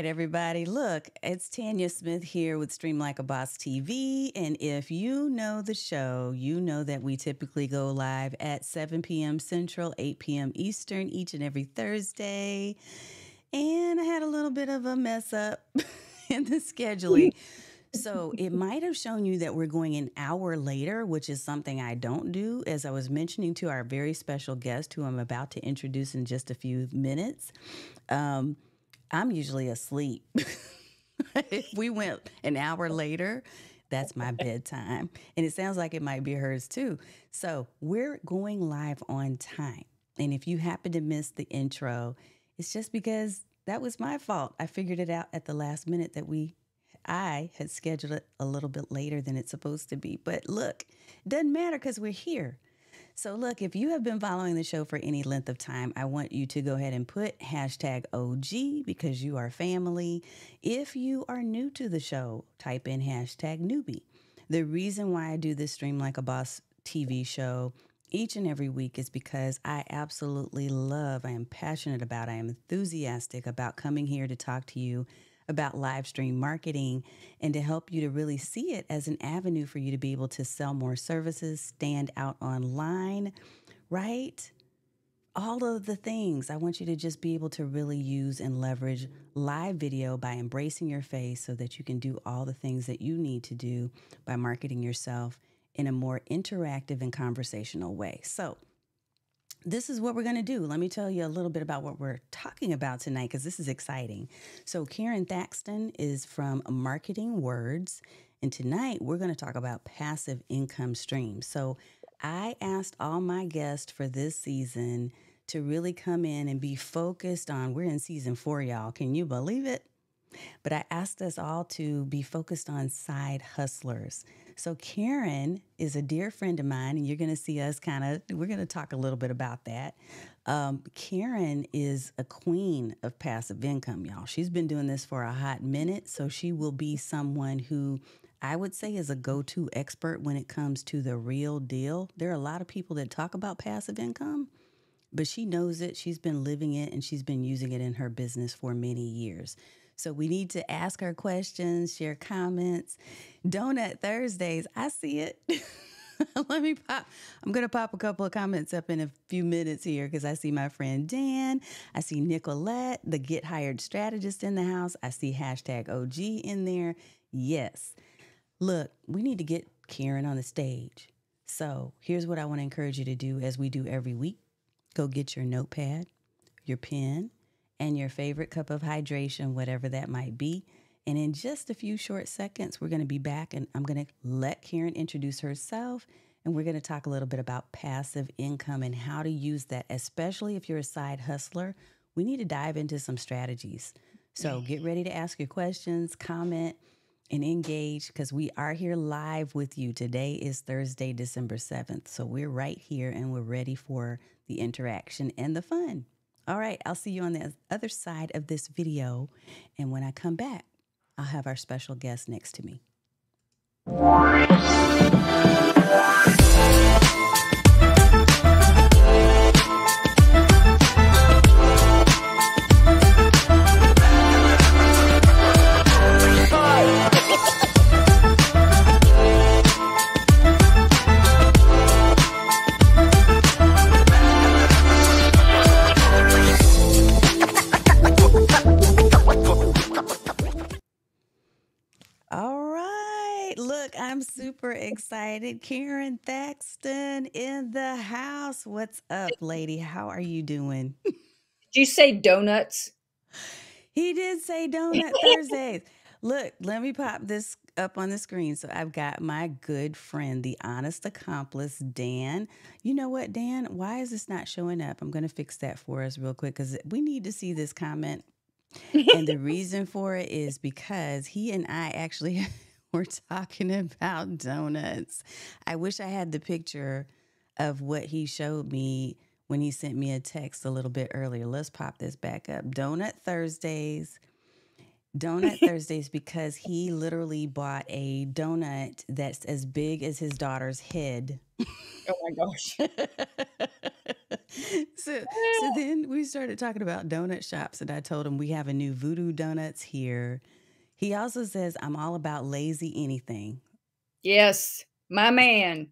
right, everybody. Look, it's Tanya Smith here with Stream Like a Boss TV. And if you know the show, you know that we typically go live at 7 p.m. Central, 8 p.m. Eastern each and every Thursday. And I had a little bit of a mess up in the scheduling. So it might have shown you that we're going an hour later, which is something I don't do. As I was mentioning to our very special guest, who I'm about to introduce in just a few minutes, I'm usually asleep. If we went an hour later, that's my bedtime. And it sounds like it might be hers too. So we're going live on time. And if you happen to miss the intro, it's just because that was my fault. I figured it out at the last minute that I had scheduled it a little bit later than it's supposed to be. But look, doesn't matter because we're here. So look, if you have been following the show for any length of time, I want you to go ahead and put hashtag OG because you are family. If you are new to the show, type in hashtag newbie. The reason why I do this Stream Like a Boss TV show each and every week is because I absolutely love, I am passionate about, I am enthusiastic about coming here to talk to you about live stream marketing and to help you to really see it as an avenue for you to be able to sell more services, stand out online, right? All of the things. I want you to just be able to really use and leverage live video by embracing your face so that you can do all the things that you need to do by marketing yourself in a more interactive and conversational way. So this is what we're going to do. Let me tell you a little bit about what we're talking about tonight because this is exciting. So Karon Thackston is from Marketing Words, and tonight we're going to talk about passive income streams. So I asked all my guests for this season to really come in and be focused on, we're in season 4, y'all. Can you believe it? But I asked us all to be focused on side hustlers. So Karon is a dear friend of mine, and you're going to see us we're going to talk a little bit about that. Karon is a queen of passive income, y'all. She's been doing this for a hot minute, so she will be someone who I would say is a go-to expert when it comes to the real deal. There are a lot of people that talk about passive income, but she knows it. She's been living it, and she's been using it in her business for many years. So we need to ask her questions, share comments. Donut Thursdays, I see it. I'm going to pop a couple of comments up in a few minutes here because I see my friend Dan. I see Nicolette, the Get Hired Strategist in the house. I see hashtag OG in there. Yes. Look, we need to get Karon on the stage. So here's what I want to encourage you to do as we do every week. Go get your notepad, your pen, and your favorite cup of hydration, whatever that might be. And in just a few short seconds, we're going to be back and I'm going to let Karon introduce herself. And we're going to talk a little bit about passive income and how to use that, especially if you're a side hustler. We need to dive into some strategies. So get ready to ask your questions, comment, and engage because we are here live with you. Today is Thursday, December 7th. So we're right here and we're ready for the interaction and the fun. All right, I'll see you on the other side of this video. And when I come back, I'll have our special guest next to me. I'm super excited. Karon Thackston in the house. What's up, lady? How are you doing? Did you say donuts? He did say Donut Thursdays. Look, let me pop this up on the screen. So I've got my good friend, the honest accomplice, Dan. You know what, Dan? Why is this not showing up? I'm going to fix that for us real quick because we need to see this comment. And the reason for it is because he and I actually were talking about donuts. I wish I had the picture of what he showed me when he sent me a text a little bit earlier. Let's pop this back up. Donut Thursdays, because he literally bought a donut that's as big as his daughter's head. Oh my gosh. so so then we started talking about donut shops, and I told him we have a new Voodoo Donuts here. He also says I'm all about lazy anything. Yes, my man.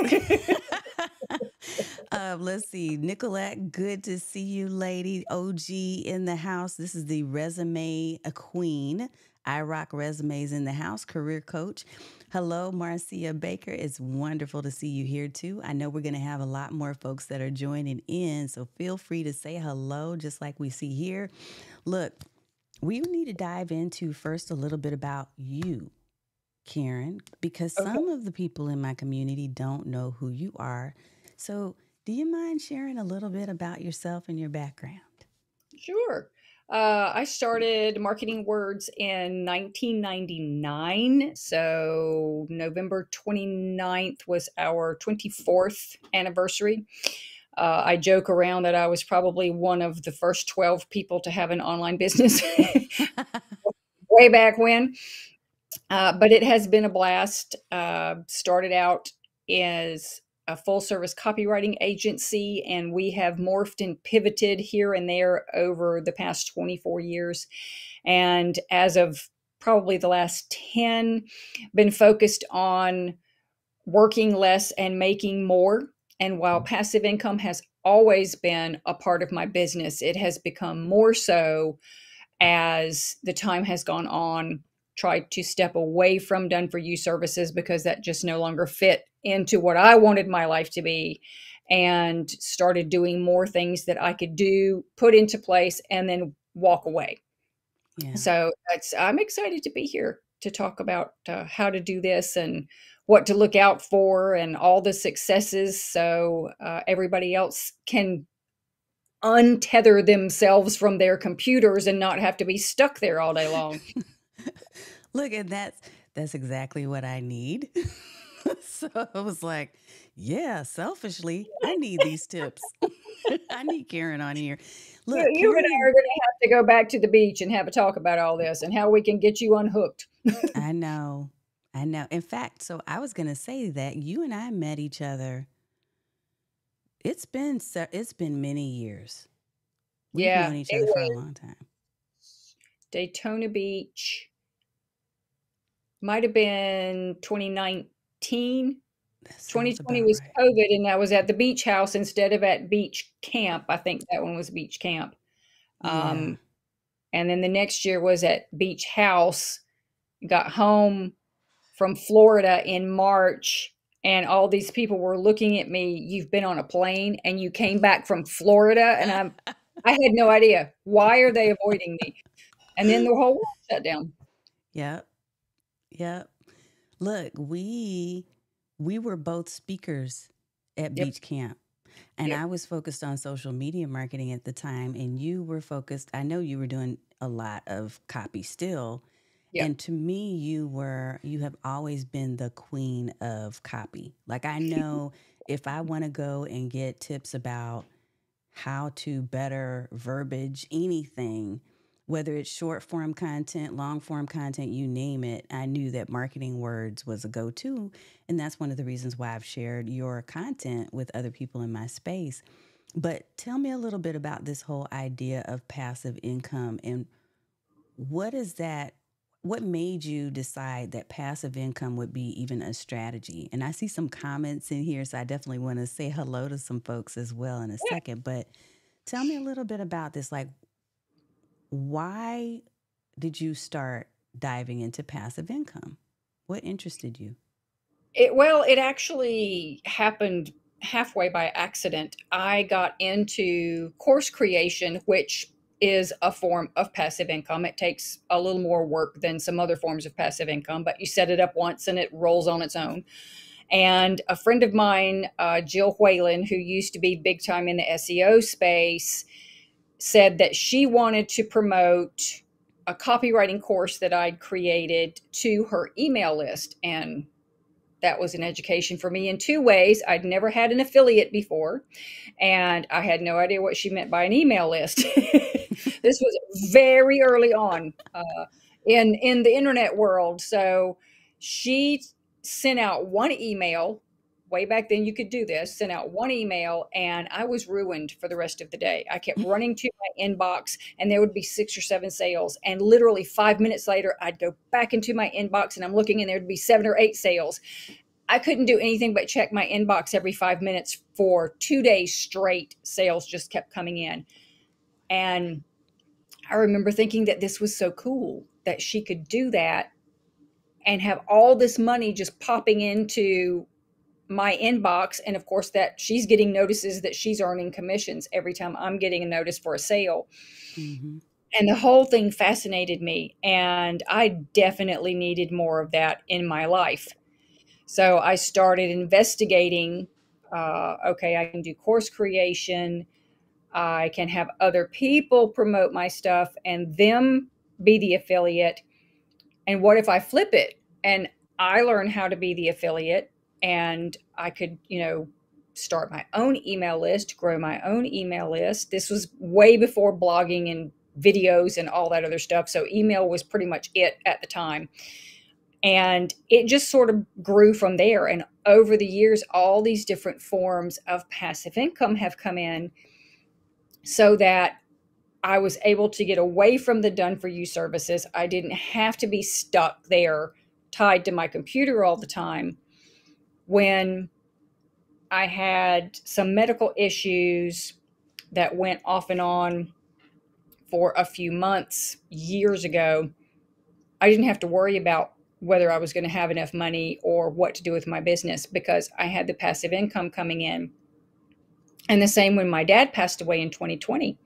Let's see, Nicolette, good to see you, lady. OG in the house. This is the resume queen. I rock resumes in the house. Career coach. Hello, Marcia Baker. It's wonderful to see you here too. I know we're going to have a lot more folks that are joining in, so feel free to say hello, just like we see here. Look, we need to dive into first a little bit about you, Karen, because Okay, some of the people in my community don't know who you are. So, do you mind sharing a little bit about yourself and your background? sure. I started marketing words in 1999. So November 29th was our 24th anniversary. I joke around that I was probably one of the first 12 people to have an online business way back when. But it has been a blast. Started out as a full service copywriting agency, and we have morphed and pivoted here and there over the past 24 years. And as of probably the last 10, been focused on working less and making more. And while passive income has always been a part of my business, it has become more so as the time has gone on, tried to step away from done for you services because that just no longer fit into what I wanted my life to be, and started doing more things that I could do, put into place, and then walk away. Yeah. So I'm excited to be here to talk about how to do this and what to look out for and all the successes, so everybody else can untether themselves from their computers and not have to be stuck there all day long. Look, and that's exactly what I need. So I was like, yeah, selfishly, I need these tips. I need Karen on here. Look, You and Karen I is are going to have to go back to the beach and have a talk about all this and how we can get you unhooked. I know. I know. In fact, so I was going to say that you and I met each other. It's been many years. We've Yeah, known each it other for a was long time. Daytona Beach. Might have been 2019. That sounds 2020 about was right. COVID, and I was at the beach house instead of at beach camp. I think that one was beach camp. Yeah. Um, and then the next year was at beach house. Got home from Florida in March, and all these people were looking at me. You've been on a plane and you came back from Florida, and I had no idea, why are they avoiding me? And then the whole world shut down. Yep. Yep. Look, we were both speakers at Yep, beach camp. And yep, I was focused on social media marketing at the time, and you were focused, I know you were doing a lot of copy still. yep. And to me, you have always been the queen of copy. Like, I know if I want to go and get tips about how to better verbiage anything, whether it's short form content, long form content, you name it, I knew that marketing words was a go to. And that's one of the reasons why I've shared your content with other people in my space. But tell me a little bit about this whole idea of passive income, and what is that? What made you decide that passive income would be even a strategy? And I see some comments in here, so I definitely want to say hello to some folks as well in a second. But tell me a little bit about this. Like, why did you start diving into passive income? What interested you? It actually happened halfway by accident. I got into course creation, which is a form of passive income. It takes a little more work than some other forms of passive income, but you set it up once and it rolls on its own. And a friend of mine, Jill Whalen, who used to be big time in the SEO space, said that she wanted to promote a copywriting course that I'd created to her email list. And that was an education for me in two ways. I'd never had an affiliate before, and I had no idea what she meant by an email list. This was very early on in the internet world. So she sent out one email way back then you could do this, sent out one email, and I was ruined for the rest of the day. I kept running to my inbox and there would be 6 or 7 sales. And literally 5 minutes later, I'd go back into my inbox and I'm looking and there'd be 7 or 8 sales. I couldn't do anything but check my inbox every 5 minutes for 2 days straight. Sales just kept coming in. And I remember thinking that this was so cool that she could do that and have all this money just popping into my inbox. And of course, that she's getting notices that she's earning commissions every time I'm getting a notice for a sale. Mm-hmm. And the whole thing fascinated me. And I definitely needed more of that in my life. So I started investigating, okay, I can do course creation. I can have other people promote my stuff and them be the affiliate. And what if I flip it and I learn how to be the affiliate and I could, start my own email list, grow my own email list. This was way before blogging and videos and all that other stuff. So email was pretty much it at the time. And it just sort of grew from there. And over the years, all these different forms of passive income have come in so that I was able to get away from the done for you services. I didn't have to be stuck there tied to my computer all the time. When I had some medical issues that went off and on for a few months years ago, I didn't have to worry about whether I was going to have enough money or what to do with my business because I had the passive income coming in. And the same when my dad passed away in 2020.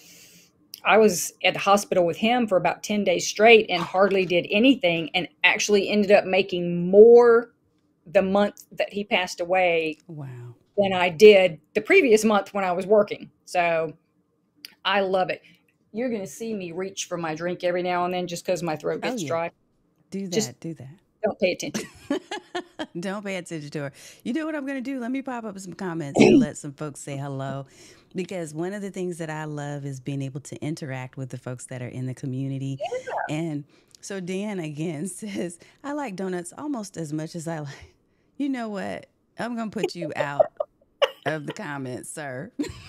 I was at the hospital with him for about 10 days straight and hardly did anything and actually ended up making more the month that he passed away than I did the previous month when I was working. So I love it. You're going to see me reach for my drink every now and then just because my throat gets dry. Do that. Don't pay attention. Don't pay attention to her. You know what I'm going to do? Let me pop up some comments and let some folks say hello. Because one of the things that I love is being able to interact with the folks that are in the community. Yeah. And so Dan again says, I like donuts almost as much as I like. You know what? I'm going to put you out of the comments, sir.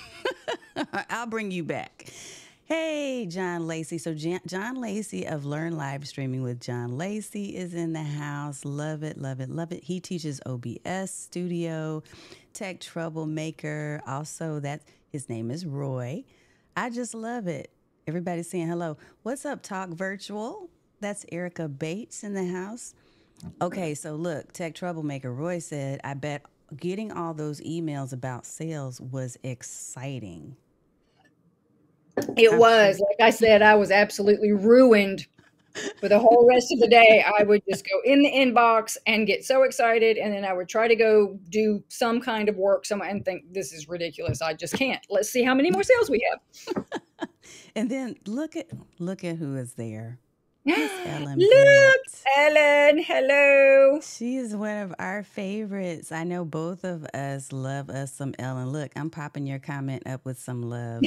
I'll bring you back. Hey, John Lacey. So John Lacey of Learn Live Streaming with John Lacey is in the house. Love it, love it, love it. He teaches OBS Studio, Tech Troublemaker. Also, his name is Roy. I just love it. Everybody's saying hello. What's up, Talk Virtual? That's Erica Bates in the house. Okay, so look, Tech Troublemaker. Roy said, I bet getting all those emails about sales was exciting. It was. Like I said, I was absolutely ruined for the whole rest of the day. I would just go in the inbox and get so excited. And then I would try to go do some kind of work and think, this is ridiculous. I just can't. Let's see how many more sales we have. And then look at who is there. Miss Ellen. Look, Ellen. Hello. She is one of our favorites. I know both of us love us some Ellen. Look, I'm popping your comment up with some love.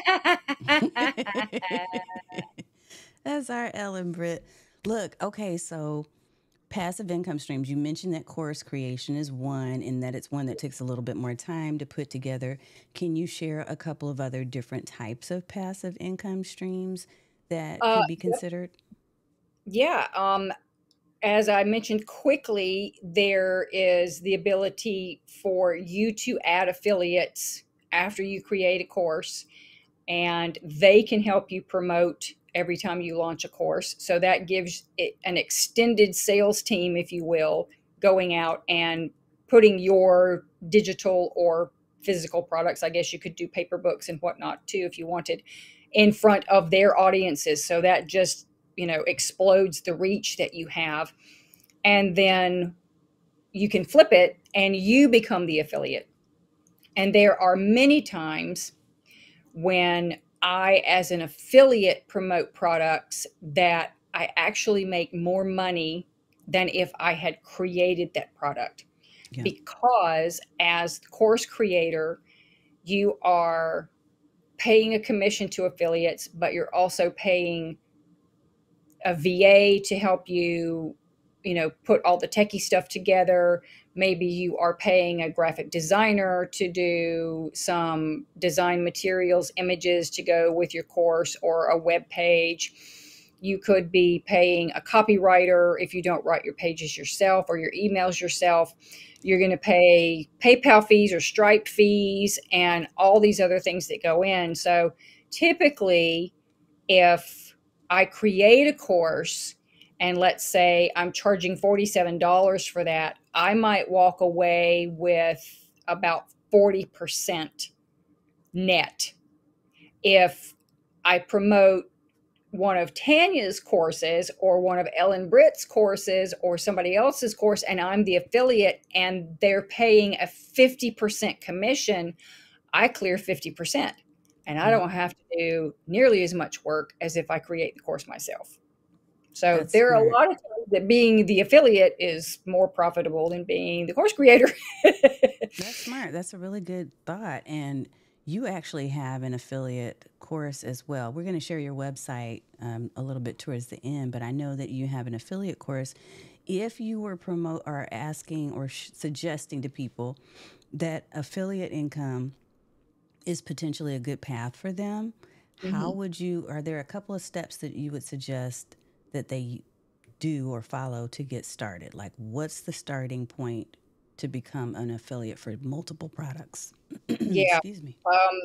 That's our Ellen Britt. Look, okay, so passive income streams. You mentioned that course creation is one and that it's one that takes a little bit more time to put together. Can you share a couple of other different types of passive income streams that could be considered? Yeah. As I mentioned quickly, there is the ability for you to add affiliates after you create a course, and they can help you promote every time you launch a course. So that gives it an extended sales team, if you will, going out and putting your digital or physical products, I guess you could do paper books and whatnot too, if you wanted, in front of their audiences. So that just explodes the reach that you have. And then you can flip it and you become the affiliate. And there are many times when I, as an affiliate, promote products that I actually make more money than if I had created that product. Yeah. Because as the course creator, you are paying a commission to affiliates, but you're also paying a VA to help you put all the techie stuff together. Maybe you are paying a graphic designer to do some design materials, images to go with your course, or a web page. You could be paying a copywriter if you don't write your pages yourself or your emails yourself. You're going to pay PayPal fees or Stripe fees and all these other things that go in. So typically, if I create a course and let's say I'm charging $47 for that, I might walk away with about 40% net. If I promote one of Tanya's courses or one of Ellen Britt's courses or somebody else's course, and I'm the affiliate and they're paying a 50% commission, I clear 50%. And I don't have to do nearly as much work as if I create the course myself. So That's there are a smart. lot of times that being the affiliate is more profitable than being the course creator. That's smart. That's a really good thought. And you actually have an affiliate course as well. We're going to share your website a little bit towards the end, but I know that you have an affiliate course. If you were promote or asking or suggesting to people that affiliate income is potentially a good path for them, how Mhm. would you? Are there a couple of steps that you would suggest that they do or follow to get started? Like, what's the starting point to become an affiliate for multiple products? Yeah. Excuse me.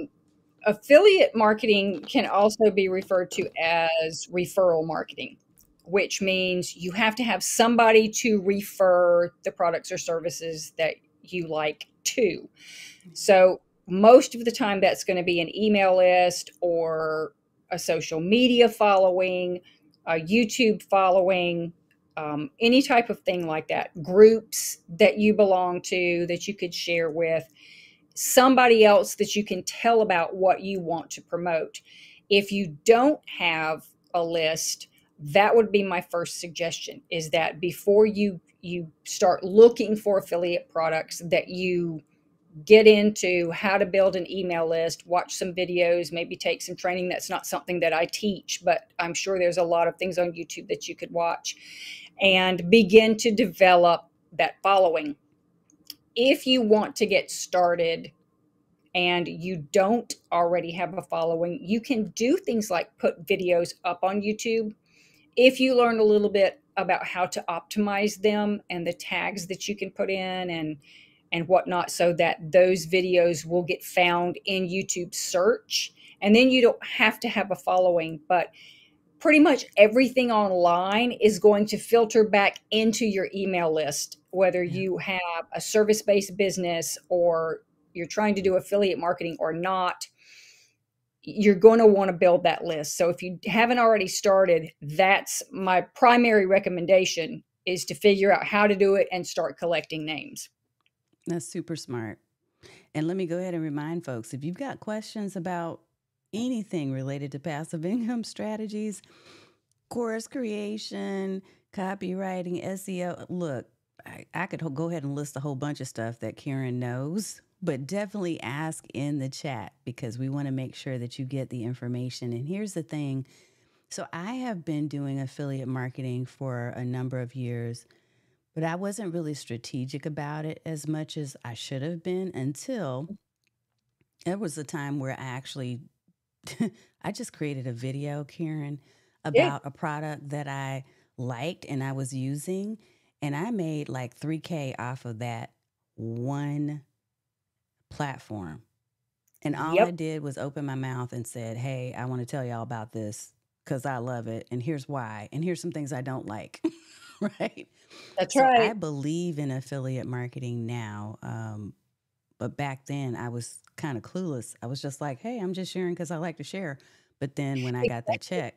Affiliate marketing can also be referred to as referral marketing, which means you have to have somebody to refer the products or services that you like to. So, most of the time, that's going to be an email list or a social media following, a YouTube following, any type of thing like that, groups that you belong to that you could share with somebody else that you can tell about what you want to promote. If you don't have a list, that would be my first suggestion, is that before you start looking for affiliate products, that you get into how to build an email list, watch some videos, maybe take some training. That's not something that I teach, but I'm sure there's a lot of things on YouTube that you could watch and begin to develop that following. If you want to get started and you don't already have a following, you can do things like put videos up on YouTube. If you learn a little bit about how to optimize them and the tags that you can put in and whatnot, so that those videos will get found in YouTube search. And then you don't have to have a following, but pretty much everything online is going to filter back into your email list, whether Yeah. you have a service-based business or you're trying to do affiliate marketing or not. You're going to want to build that list. So if you haven't already started, that's my primary recommendation, is to figure out how to do it and start collecting names. That's super smart. And let me go ahead and remind folks, if you've got questions about anything related to passive income strategies, course creation, copywriting, SEO, look, I could go ahead and list a whole bunch of stuff that Karen knows, but definitely ask in the chat because we want to make sure that you get the information. And here's the thing. So I have been doing affiliate marketing for a number of years, but I wasn't really strategic about it as much as I should have been until there was a time where I actually I just created a video, Karen, Yeah. about a product that I liked and I was using, and I made like 3K off of that one platform. And all I Yep. did was open my mouth and said, "Hey, I want to tell y'all about this because I love it, and here's why, and here's some things I don't like." Right? That's So I right. believe in affiliate marketing now. But back then, I was kind of clueless. I was just like, hey, I'm just sharing because I like to share. But then when I got that check,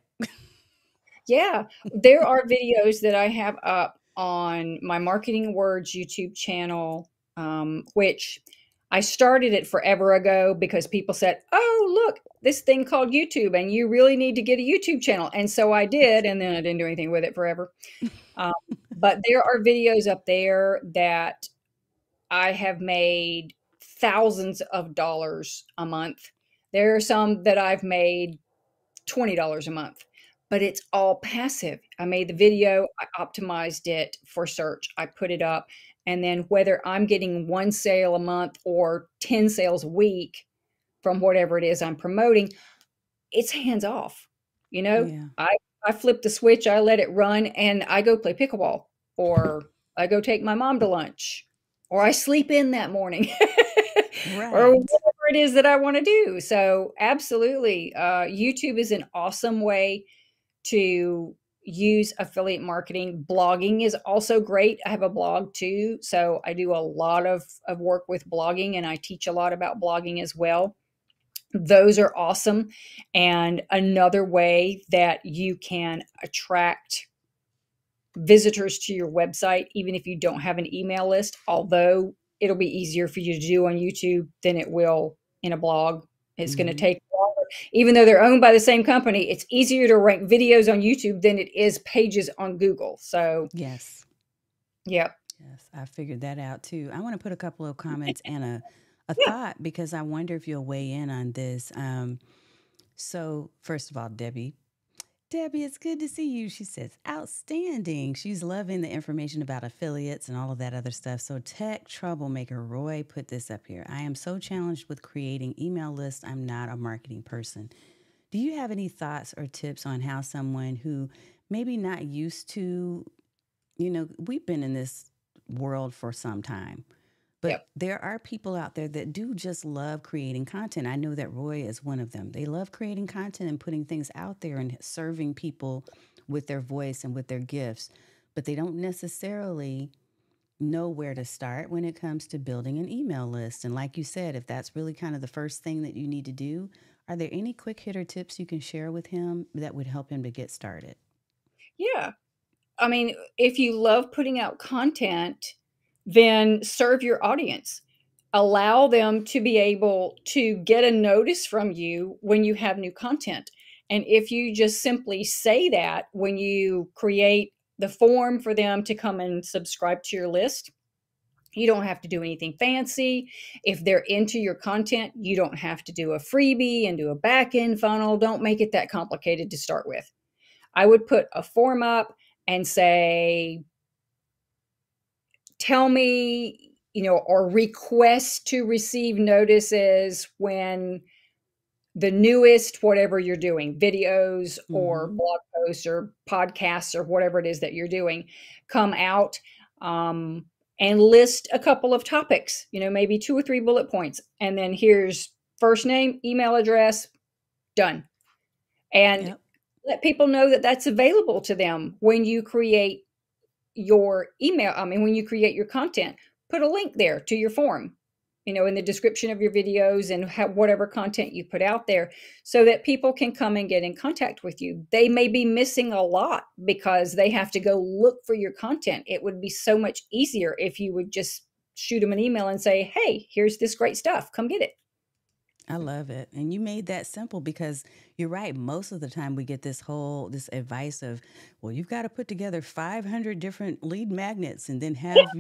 Yeah, there are videos that I have up on my Marketing Words YouTube channel, which I started it forever ago because people said, "Oh, look, this thing called YouTube, and you really need to get a YouTube channel." And so I did, and then I didn't do anything with it forever. Um, but there are videos up there that I have made thousands of dollars a month. There are some that I've made $20 a month. but it's all passive. I made the video, I optimized it for search, I put it up, and then whether I'm getting 1 sale a month or 10 sales a week from whatever it is I'm promoting, it's hands off. You know, Yeah. I flip the switch, I let it run, and I go play pickleball, or I go take my mom to lunch, or I sleep in that morning, or Right. whatever it is that I want to do. So, absolutely, YouTube is an awesome way to use affiliate marketing. Blogging is also great. I have a blog too. So, I do a lot of work with blogging, and I teach a lot about blogging as well. Those are awesome. And another way that you can attract visitors to your website, even if you don't have an email list, although it'll be easier for you to do on YouTube than it will in a blog. It's going to Mm-hmm. take longer. Even though they're owned by the same company, it's easier to rank videos on YouTube than it is pages on Google. So, Yes. yeah. Yes. I figured that out too. I want to put a couple of comments and a Yeah. thought because I wonder if you'll weigh in on this. So, first of all, Debbie, it's good to see you. She says, outstanding. She's loving the information about affiliates and all of that other stuff. So, tech troublemaker Roy put this up here. I am so challenged with creating email lists. I'm not a marketing person. Do you have any thoughts or tips on how someone who maybe not used to, we've been in this world for some time, but Yep. there are people out there that do just love creating content. I know that Roy is one of them. They love creating content and putting things out there and serving people with their voice and with their gifts, but they don't necessarily know where to start when it comes to building an email list. And like you said, if that's really kind of the first thing that you need to do, are there any quick hitter tips you can share with him that would help him to get started? Yeah. I mean, if you love putting out content, then serve your audience. Allow them to be able to get a notice from you when you have new content. And if you just simply say that when you create the form for them to come and subscribe to your list, you don't have to do anything fancy. If they're into your content, you don't have to do a freebie and do a back end funnel. Don't make it that complicated to start with. I would put a form up and say, tell me, or request to receive notices when the newest, whatever you're doing, videos or Mm-hmm. blog posts or podcasts or whatever it is that you're doing, come out, um, and list a couple of topics, maybe 2 or 3 bullet points. And then here's first name, email address, done. And Yep. let people know that that's available to them when you create your email. I mean, when you create your content, put a link there to your form, in the description of your videos and whatever content you put out there, so that people can come and get in contact with you. They may be missing a lot because they have to go look for your content. It would be so much easier if you would just shoot them an email and say, hey, here's this great stuff. Come get it. I love it. And you made that simple because you're right. Most of the time we get this advice of, well, you've got to put together 500 different lead magnets and then have,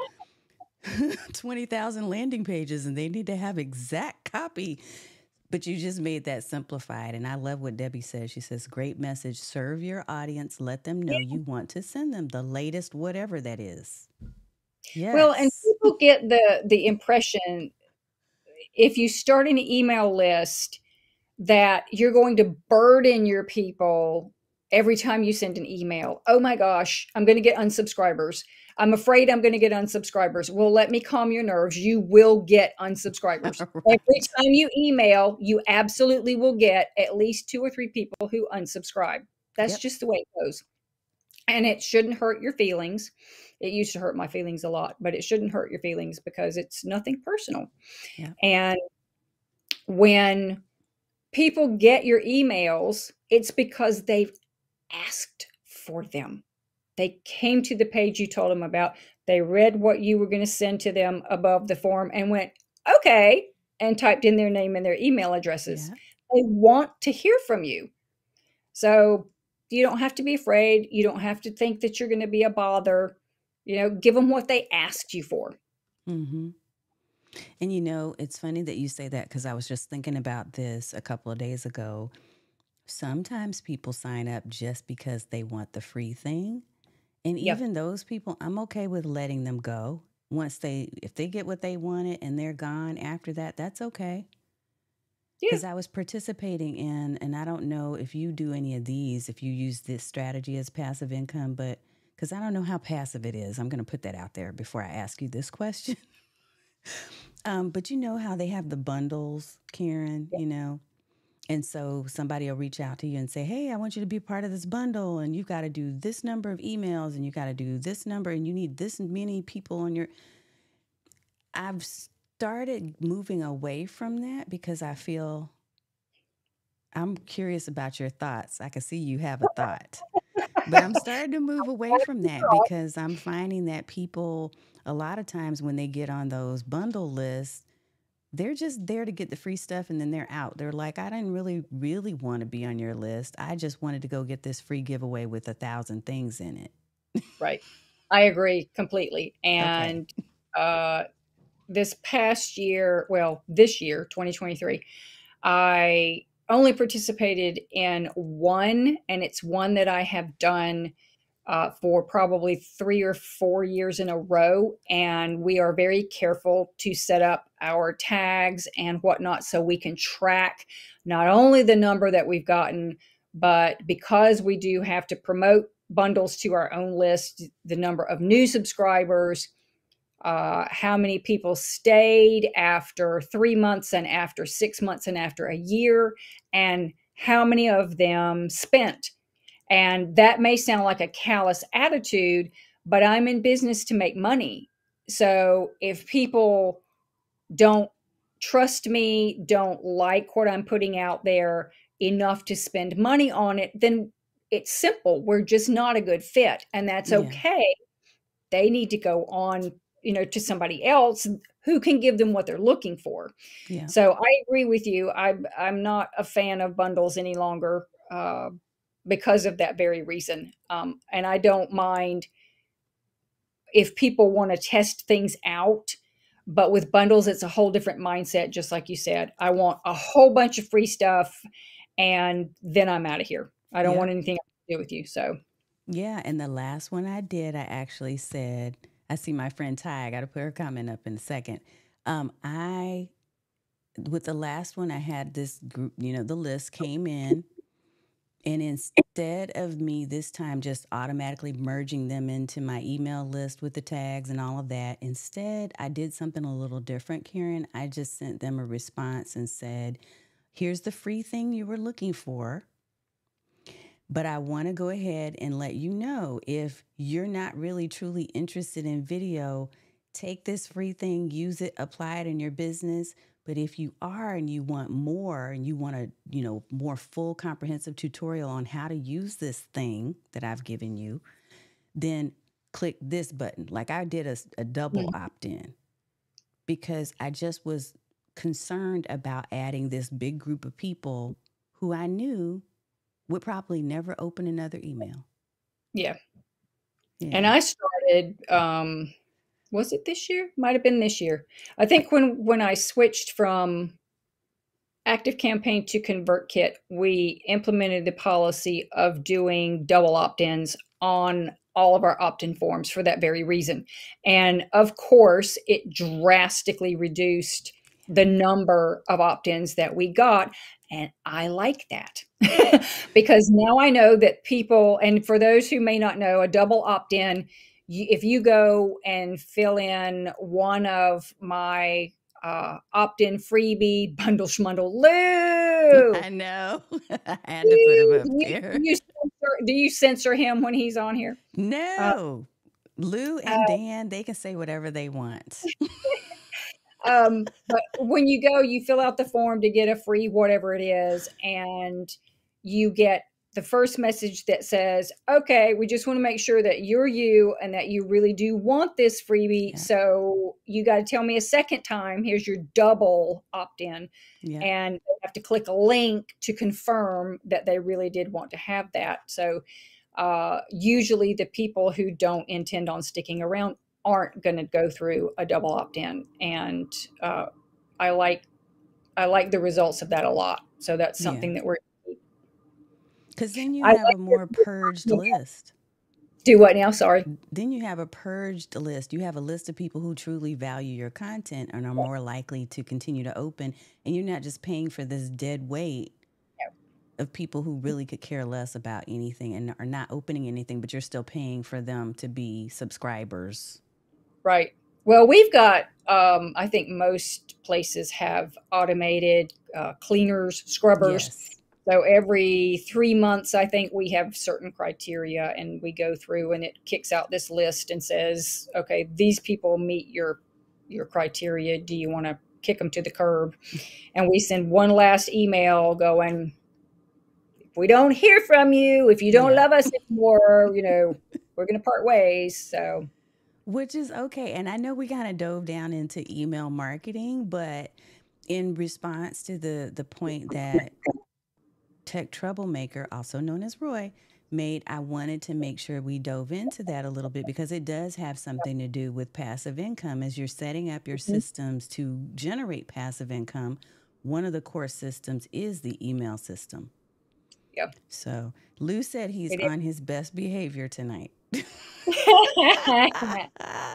20,000 landing pages and they need to have exact copy. But you just made that simplified. And I love what Debbie says. She says, great message. Serve your audience. Let them know you want to send them the latest, whatever that is. Well, and Yes. people get the impression, if you start an email list, that you're going to burden your people every time you send an email. Oh my gosh, I'm going to get unsubscribers. I'm afraid I'm going to get unsubscribers. Well, let me calm your nerves. You will get unsubscribers. Every Right. time you email, you absolutely will get at least 2 or 3 people who unsubscribe. That's Yep. just the way it goes. And it shouldn't hurt your feelings. It used to hurt my feelings a lot, but it shouldn't hurt your feelings because it's nothing personal. Yep. And when people get your emails, it's because they've asked for them. They came to the page you told them about. They read what you were going to send to them above the form and went, okay, and typed in their name and their email addresses. Yeah. They want to hear from you. So you don't have to be afraid. You don't have to think that you're going to be a bother. Give them what they asked you for. Mm-hmm. And it's funny that you say that because I was just thinking about this a couple of days ago. Sometimes people sign up just because they want the free thing. And Yeah. even those people, I'm okay with letting them go. If they get what they wanted and they're gone after that, that's okay. Yeah. Because I was participating in, and I don't know if you do any of these, if you use this strategy as passive income, but because I don't know how passive it is, I'm going to put that out there before I ask you this question. But you know how they have the bundles, Karen, Yeah. And so somebody will reach out to you and say, hey, I want you to be part of this bundle. And you've got to do this number of emails and you got to do this number and you need this many people on your. I've started moving away from that because I feel I'm curious about your thoughts. I can see you have a thought, but I'm starting to move away from that because I'm finding that people, a lot of times when they get on those bundle lists, they're just there to get the free stuff and then they're out. They're like, I didn't really want to be on your list. I just wanted to go get this free giveaway with 1,000 things in it. Right. I agree completely. Okay. And uh, this past year, well, this year, 2023, I only participated in one, and it's one that I have done for probably 3 or 4 years in a row. And we are very careful to set up our tags and whatnot so we can track not only the number that we've gotten, but because we do have to promote bundles to our own list, the number of new subscribers, how many people stayed after 3 months and after 6 months and after a year, and how many of them spent. And that may sound like a callous attitude, but I'm in business to make money. So if people don't trust me, don't like what I'm putting out there enough to spend money on it, then it's simple. We're just not a good fit. And that's Yeah. okay. They need to go on, to somebody else who can give them what they're looking for. Yeah. So I agree with you. I'm not a fan of bundles any longer because of that very reason. And I don't mind if people want to test things out. But with bundles, it's a whole different mindset, just like you said. I want a whole bunch of free stuff and then I'm out of here. I don't want Yep. anything to do with you. So, Yeah. And the last one I did, I actually said, I see my friend Ty, I got to put her comment up in a second. I, with the last one, I had this group, the list came in. And instead of me this time just automatically merging them into my email list with the tags and all of that, instead I did something a little different, Karen. I just sent them a response and said, here's the free thing you were looking for. But I want to go ahead and let you know if you're not really truly interested in video, take this free thing, use it, apply it in your business. But if you are and you want more and you want a, more full comprehensive tutorial on how to use this thing that I've given you, then click this button. Like I did a double mhm. opt-in because I just was concerned about adding this big group of people who I knew would probably never open another email. Yeah. And Yeah. I started, was it this year? Might have been this year. I think when I switched from Active Campaign to ConvertKit, we implemented the policy of doing double opt-ins on all of our opt-in forms for that very reason. And of course, it drastically reduced the number of opt-ins that we got. And I like that because now I know that people, and for those who may not know, a double opt-in, if you go and fill in one of my opt-in freebie bundle schmundle Lou. I know. I had to put him up there. Do you censor him when he's on here? Uh, No. Lou uh, and Dan, they can say whatever they want. but when you go, you fill out the form to get a free whatever it is, and you get the first message that says, okay, we just want to make sure that you're you and that you really do want this freebie. Yep. So you got to tell me a second time, here's your double opt-in. Yep. And they have to click a link to confirm that they really did want to have that. So usually the people who don't intend on sticking around aren't going to go through a double opt-in, and uh, I like I like the results of that a lot. So that's Yeah. something that we're Because then you I have like a more purged list. do what now? Sorry. Then you have a purged list. You have a list of people who truly value your content and are more likely to continue to open. And you're not just paying for this dead weight of people who really could care less about anything and are not opening anything, but you're still paying for them to be subscribers. Right. Well, we've got, I think most places have automated cleaners, scrubbers. Yes. So every 3 months, I think we have certain criteria and we go through and it kicks out this list and says, okay, these people meet your criteria. Do you want to kick them to the curb? And we send one last email going, if we don't hear from you, if you don't Yeah. love us anymore, we're going to part ways. So Which is okay. And I know we kind of dove down into email marketing, but in response to the point that Tech Troublemaker, also known as Roy, made, I wanted to make sure we dove into that a little bit because it does have something to do with passive income. As you're setting up your systems to generate passive income, one of the core systems is the email system. yeah. So Lou said he's It on his best behavior tonight. is.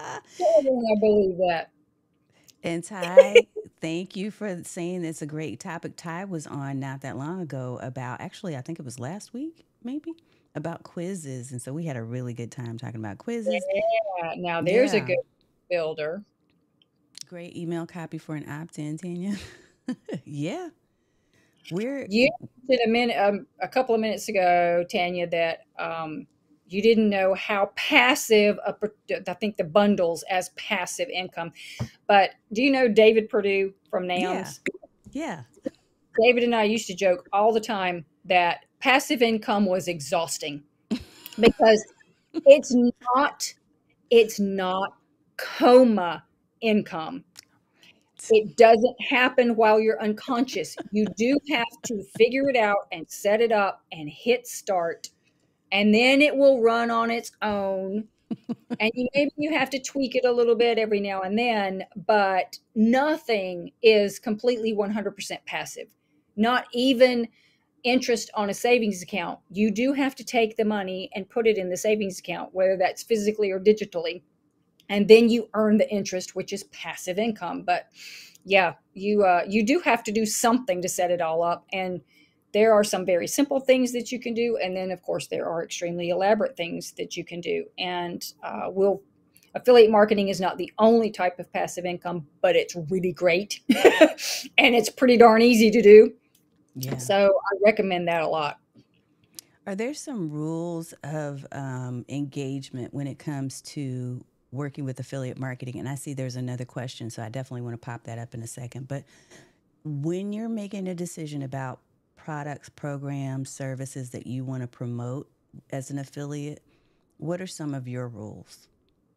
I believe that. And Ty, thank you for saying it's a great topic. Ty was on not that long ago about, actually, I think it was last week, maybe, about quizzes. And so we had a really good time talking about quizzes. Yeah. Now there's a Yeah. good builder. Great email copy for an opt in, Tanya. Yeah. We're, You did a couple of minutes ago, Tanya, that you didn't know how passive. I think the bundles as passive income. But do you know David Perdue from yeah. NAMS? Yeah. David and I used to joke all the time that passive income was exhausting because it's not it's not coma income. It doesn't happen while you're unconscious. You do have to figure it out and set it up and hit start, and then it will run on its own. And maybe you have to tweak it a little bit every now and then, but nothing is completely 100% passive. Not even interest on a savings account. You do have to take the money and put it in the savings account, whether that's physically or digitally. And then you earn the interest, which is passive income. But yeah, you do have to do something to set it all up. And there are some very simple things that you can do, and then of course there are extremely elaborate things that you can do. And affiliate marketing is not the only type of passive income, but it's really great, and it's pretty darn easy to do. Yeah. So I recommend that a lot. Are there some rules of engagement when it comes to working with affiliate marketing? And I see there's another question, so I definitely want to pop that up in a second. But when you're making a decision about products, programs, services that you want to promote as an affiliate, what are some of your rules?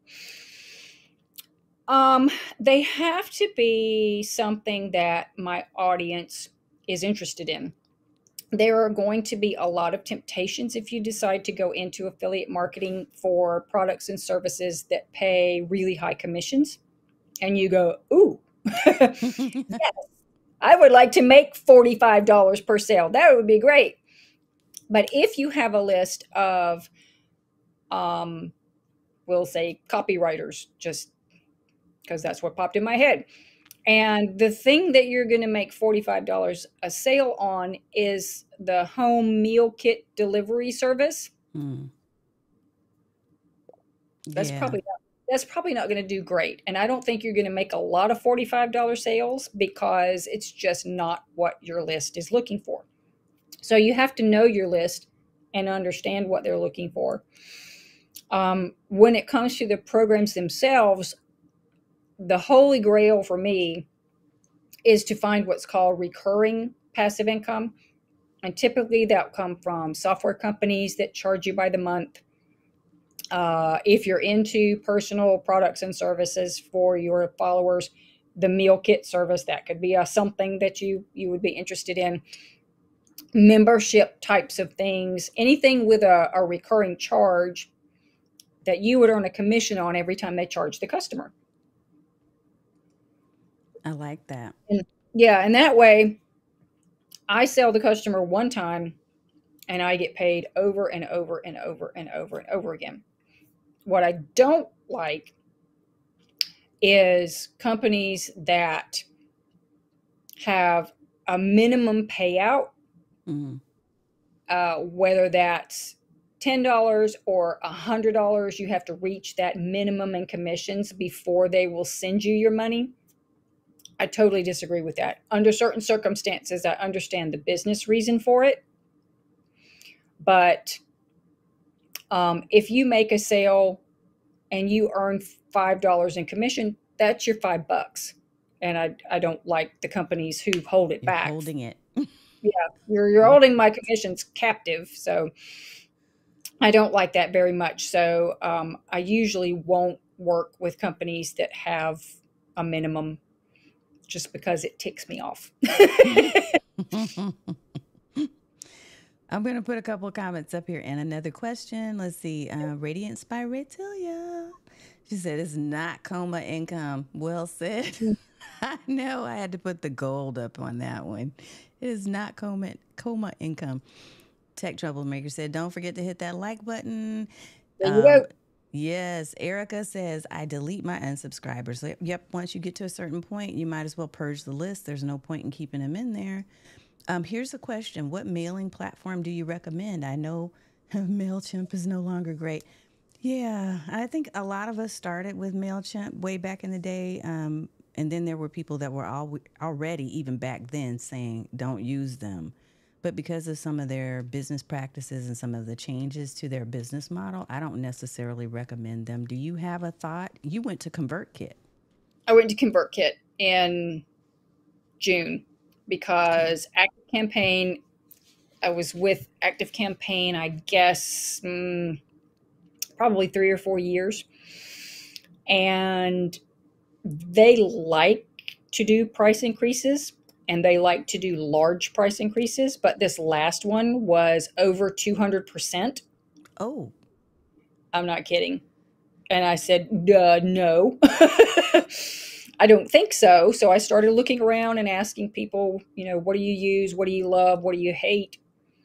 They have to be something that my audience is interested in. There are going to be a lot of temptations if you decide to go into affiliate marketing for products and services that pay really high commissions. And you go, ooh, yes, I would like to make $45 per sale. That would be great. But if you have a list of, we'll say, copywriters, just because that's what popped in my head, and the thing that you're going to make $45 a sale on is the home meal kit delivery service. Mm, That's yeah. probably not, that's probably not going to do great. And I don't think you're going to make a lot of $45 sales because it's just not what your list is looking for. So you have to know your list and understand what they're looking for. When it comes to the programs themselves, the holy grail for me is to find what's called recurring passive income. And typically that'll come from software companies that charge you by the month. If you're into personal products and services for your followers, the meal kit service, that could be something that you would be interested in. Membership types of things, anything with a recurring charge that you would earn a commission on every time they charge the customer. I like that. And yeah, and that way I sell the customer one time and I get paid over and over and over and over and over again. What I don't like is companies that have a minimum payout, Mm. whether that's $10 or $100, you have to reach that minimum in commissions before they will send you your money. I totally disagree with that. Under certain circumstances, I understand the business reason for it. But if you make a sale and you earn $5 in commission, that's your $5. And I don't like the companies who hold it You're back. holding it. Yeah, you're holding my commissions captive. So I don't like that very much. So I usually won't work with companies that have a minimum just because it ticks me off. I'm going to put a couple of comments up here and another question. Let's see. Radiance by Ratilia. She said it's not coma income. Well said. I know I had to put the gold up on that one. It is not coma income. Tech Troublemaker said, don't forget to hit that like button. There you go. Yes, Erica says, I delete my unsubscribers. So, yep, once you get to a certain point, you might as well purge the list. There's no point in keeping them in there. Here's a question. What mailing platform do you recommend? I know MailChimp is no longer great. Yeah, I think a lot of us started with MailChimp way back in the day. And then there were people that were already, even back then, saying don't use them. But because of some of their business practices and some of the changes to their business model, I don't necessarily recommend them. Do you have a thought? You went to ConvertKit. I went to ConvertKit in June Okay. because Active Campaign, I was with Active Campaign, I guess, probably 3 or 4 years. And they like to do price increases and they like to do large price increases. But this last one was over 200%. Oh, I'm not kidding. And I said, no, I don't think so. So I started looking around and asking people, what do you use? What do you love? What do you hate?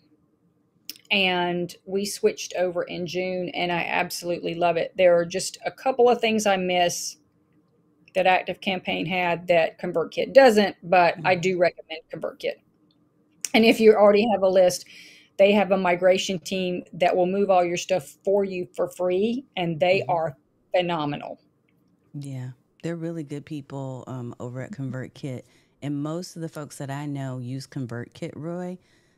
And we switched over in June and I absolutely love it. There are just a couple of things I miss that Active Campaign had that ConvertKit doesn't, but I mm-hmm. do recommend ConvertKit. And if you already have a list, they have a migration team that will move all your stuff for you for free, and they Mm-hmm. are phenomenal. Yeah, they're really good people over at ConvertKit. And most of the folks that I know use ConvertKit, Roy.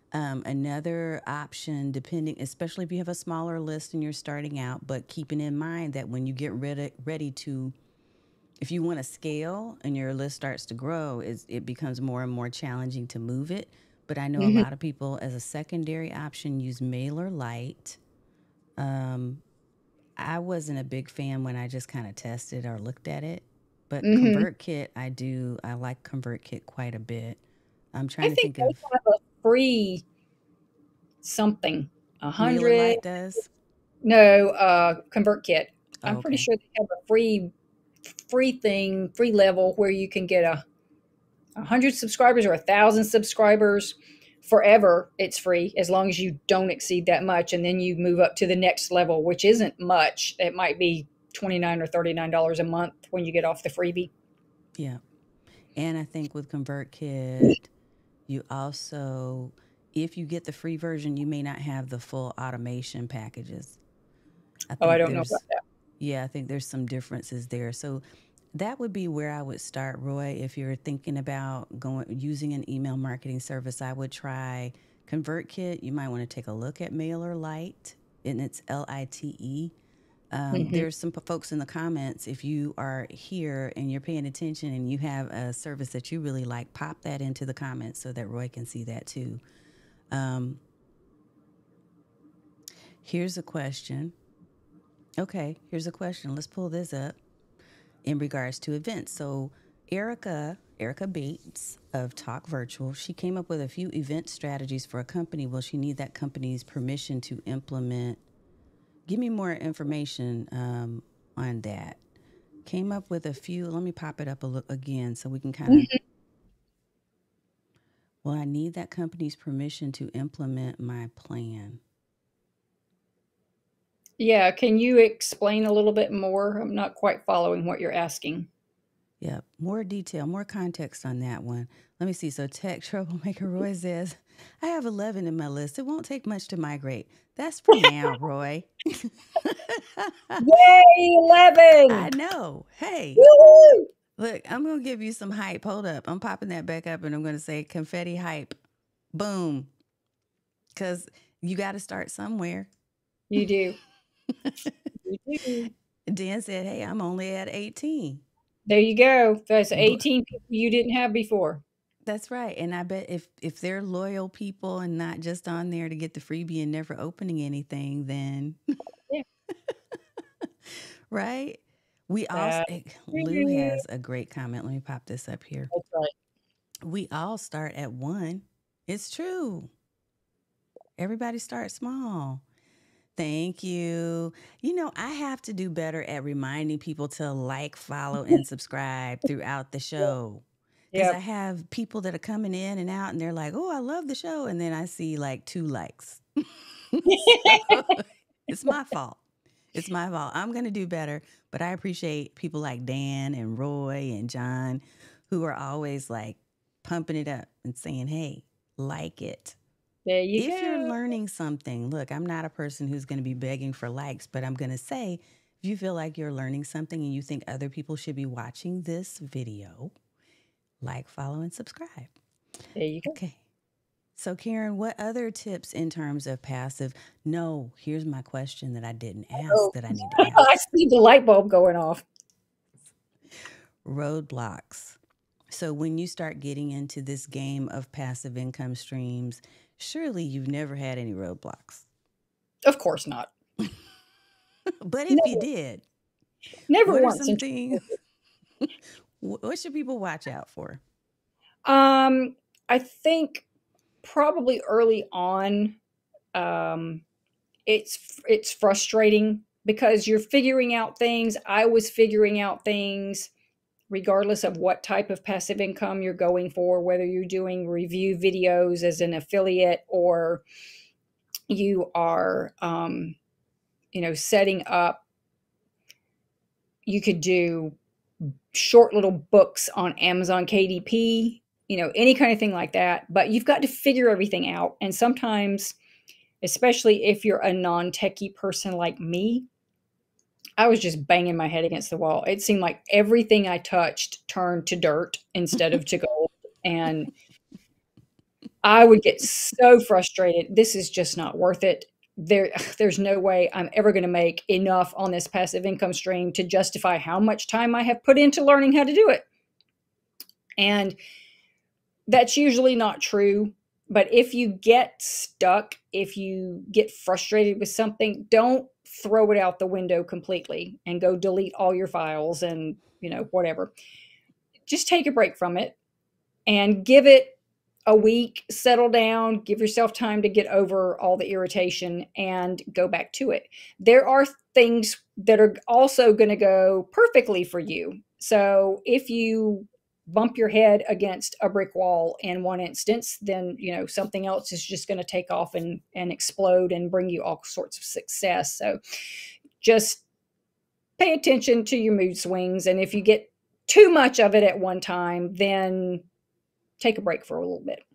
Another option, depending, especially if you have a smaller list and you're starting out, but keeping in mind that when you get ready to, if you want to scale and your list starts to grow, it becomes more and more challenging to move it. But I know a Mhm. lot of people as a secondary option use MailerLite. Um, I wasn't a big fan when I just kind of tested or looked at it, but Mhm. ConvertKit, I do. I like ConvertKit quite a bit. I'm I trying to think think they of have a free something, 100. MailerLite does. No, ConvertKit. Oh, I'm pretty okay. sure they have a free thing, free level where you can get 100 subscribers or 1,000 subscribers forever. It's free as long as you don't exceed that much, and then you move up to the next level, which isn't much. It might be $29 or $39 a month when you get off the freebie. Yeah. And I think with ConvertKit, you also, if you get the free version, you may not have the full automation packages. I Oh, I think don't know about there's, that. yeah, I think there's some differences there. So that would be where I would start, Roy. If you're thinking about going using an email marketing service, I would try ConvertKit. You might want to take a look at MailerLite, and it's LITE. Hmm. There's some folks in the comments. If you are here and you're paying attention and you have a service that you really like, pop that into the comments so that Roy can see that too. Um, Here's a question. Okay, here's a question. Let's pull this up in regards to events. So Erica Bates of Talk Virtual, she came up with a few event strategies for a company. Will she need that company's permission to implement? Give me more information on that. Came up with a few. Let me pop it up again so we can kind of. Well, I need that company's permission to implement my plan. Yeah, can you explain a little bit more? I'm not quite following what you're asking. Yep. More detail, more context on that one. Let me see. So, Tech Troublemaker Roy says, I have 11 in my list. It won't take much to migrate. That's for now, Roy. Yay, I 11! know. Hey, Woohoo! look, I'm going to give you some hype. Hold up. I'm popping that back up and I'm going to say confetti hype. Boom. Because you got to start somewhere. You do. You do. Dan said, hey, I'm only at 18. There you go. That's But 18 people you didn't have before. that's right. And I bet if they're loyal people and not just on there to get the freebie and never opening anything, then Yeah, right? We all that's Lou true. has a great comment. Let me pop this up here. That's right. We all start at one. It's true. Everybody starts small. Thank you. You know, I have to do better at reminding people to like, follow, and subscribe throughout the show. Because I Yep. have people that are coming in and out and they're like, oh, I love the show. And then I see like 2 likes. So it's my fault. It's my fault. I'm going to do better. But I appreciate people like Dan and Roy and John who are always like pumping it up and saying, hey, like it. There you If you're go. learning something, look, I'm not a person who's going to be begging for likes, but I'm going to say if you feel like you're learning something and you think other people should be watching this video, like, follow, and subscribe. There you go. Okay. So, Karen, what other tips in terms of passive? No, here's my question that I didn't ask Oh, that I need to I ask. see the light bulb going off. Roadblocks. So, when you start getting into this game of passive income streams, surely you've never had any roadblocks. Of course not. But if you Never, did, never what are once. some things? What should people watch out for? Um, I think probably early on, um, it's frustrating because you're figuring out things. I was figuring out things regardless of what type of passive income you're going for, whether you're doing review videos as an affiliate or you are, setting up. You could do short little books on Amazon KDP, any kind of thing like that. But you've got to figure everything out. And sometimes, especially if you're a non techie person like me, I was just banging my head against the wall. It seemed like everything I touched turned to dirt instead of to gold. And I would get so frustrated. This is just not worth it. There's no way I'm ever going to make enough on this passive income stream to justify how much time I have put into learning how to do it. And that's usually not true. But if you get stuck, if you get frustrated with something, don't throw it out the window completely and go delete all your files and, whatever. Just take a break from it and give it a week, settle down, give yourself time to get over all the irritation and go back to it. There are things that are also going to go perfectly for you. So if you bump your head against a brick wall in one instance, then something else is just going to take off and explode and bring you all sorts of success. So just pay attention to your mood swings. And if you get too much of it at one time, then take a break for a little bit.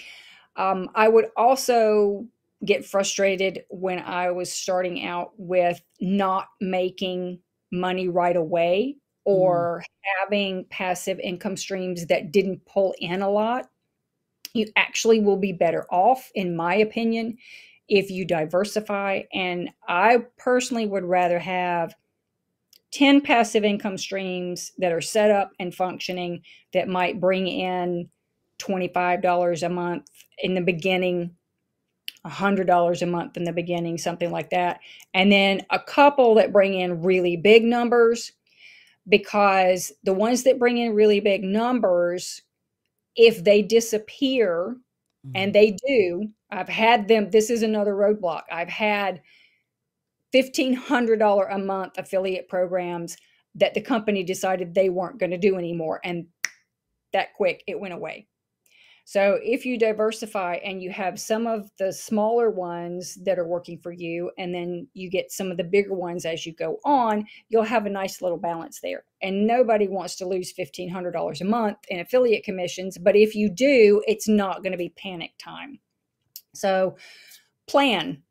I would also get frustrated when I was starting out with not making money right away or having passive income streams that didn't pull in a lot. You actually will be better off, in my opinion, if you diversify. And I personally would rather have 10 passive income streams that are set up and functioning that might bring in $25 a month in the beginning, $100 a month in the beginning, something like that. And then a couple that bring in really big numbers, because the ones that bring in really big numbers, if they disappear, and they do, I've had them, this is another roadblock. I've had $1,500 a month affiliate programs that the company decided they weren't going to do anymore. And that quick, it went away. So if you diversify and you have some of the smaller ones that are working for you, and then you get some of the bigger ones as you go on, you'll have a nice little balance there. And nobody wants to lose $1,500 a month in affiliate commissions. But if you do, it's not going to be panic time. So plan,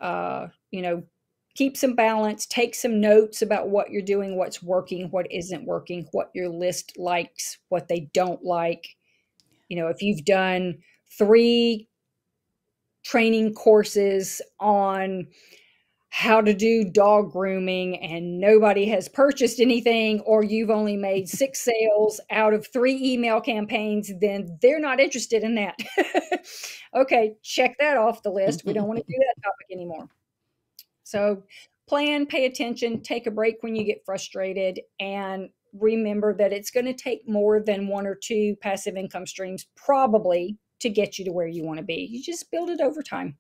keep some balance, take some notes about what you're doing, what's working, what isn't working, what your list likes, what they don't like. If you've done 3 training courses on how to do dog grooming and nobody has purchased anything, or you've only made 6 sales out of 3 email campaigns, then they're not interested in that. Okay, check that off the list. We don't want to do that topic anymore. So plan, pay attention, take a break when you get frustrated, and remember that it's going to take more than 1 or 2 passive income streams probably to get you to where you want to be. You just build it over time.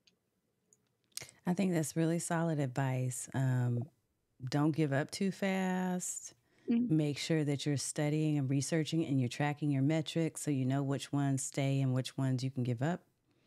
I think that's really solid advice. Don't give up too fast. Mm-hmm. Make sure that you're studying and researching and you're tracking your metrics so you know which ones stay and which ones you can give up.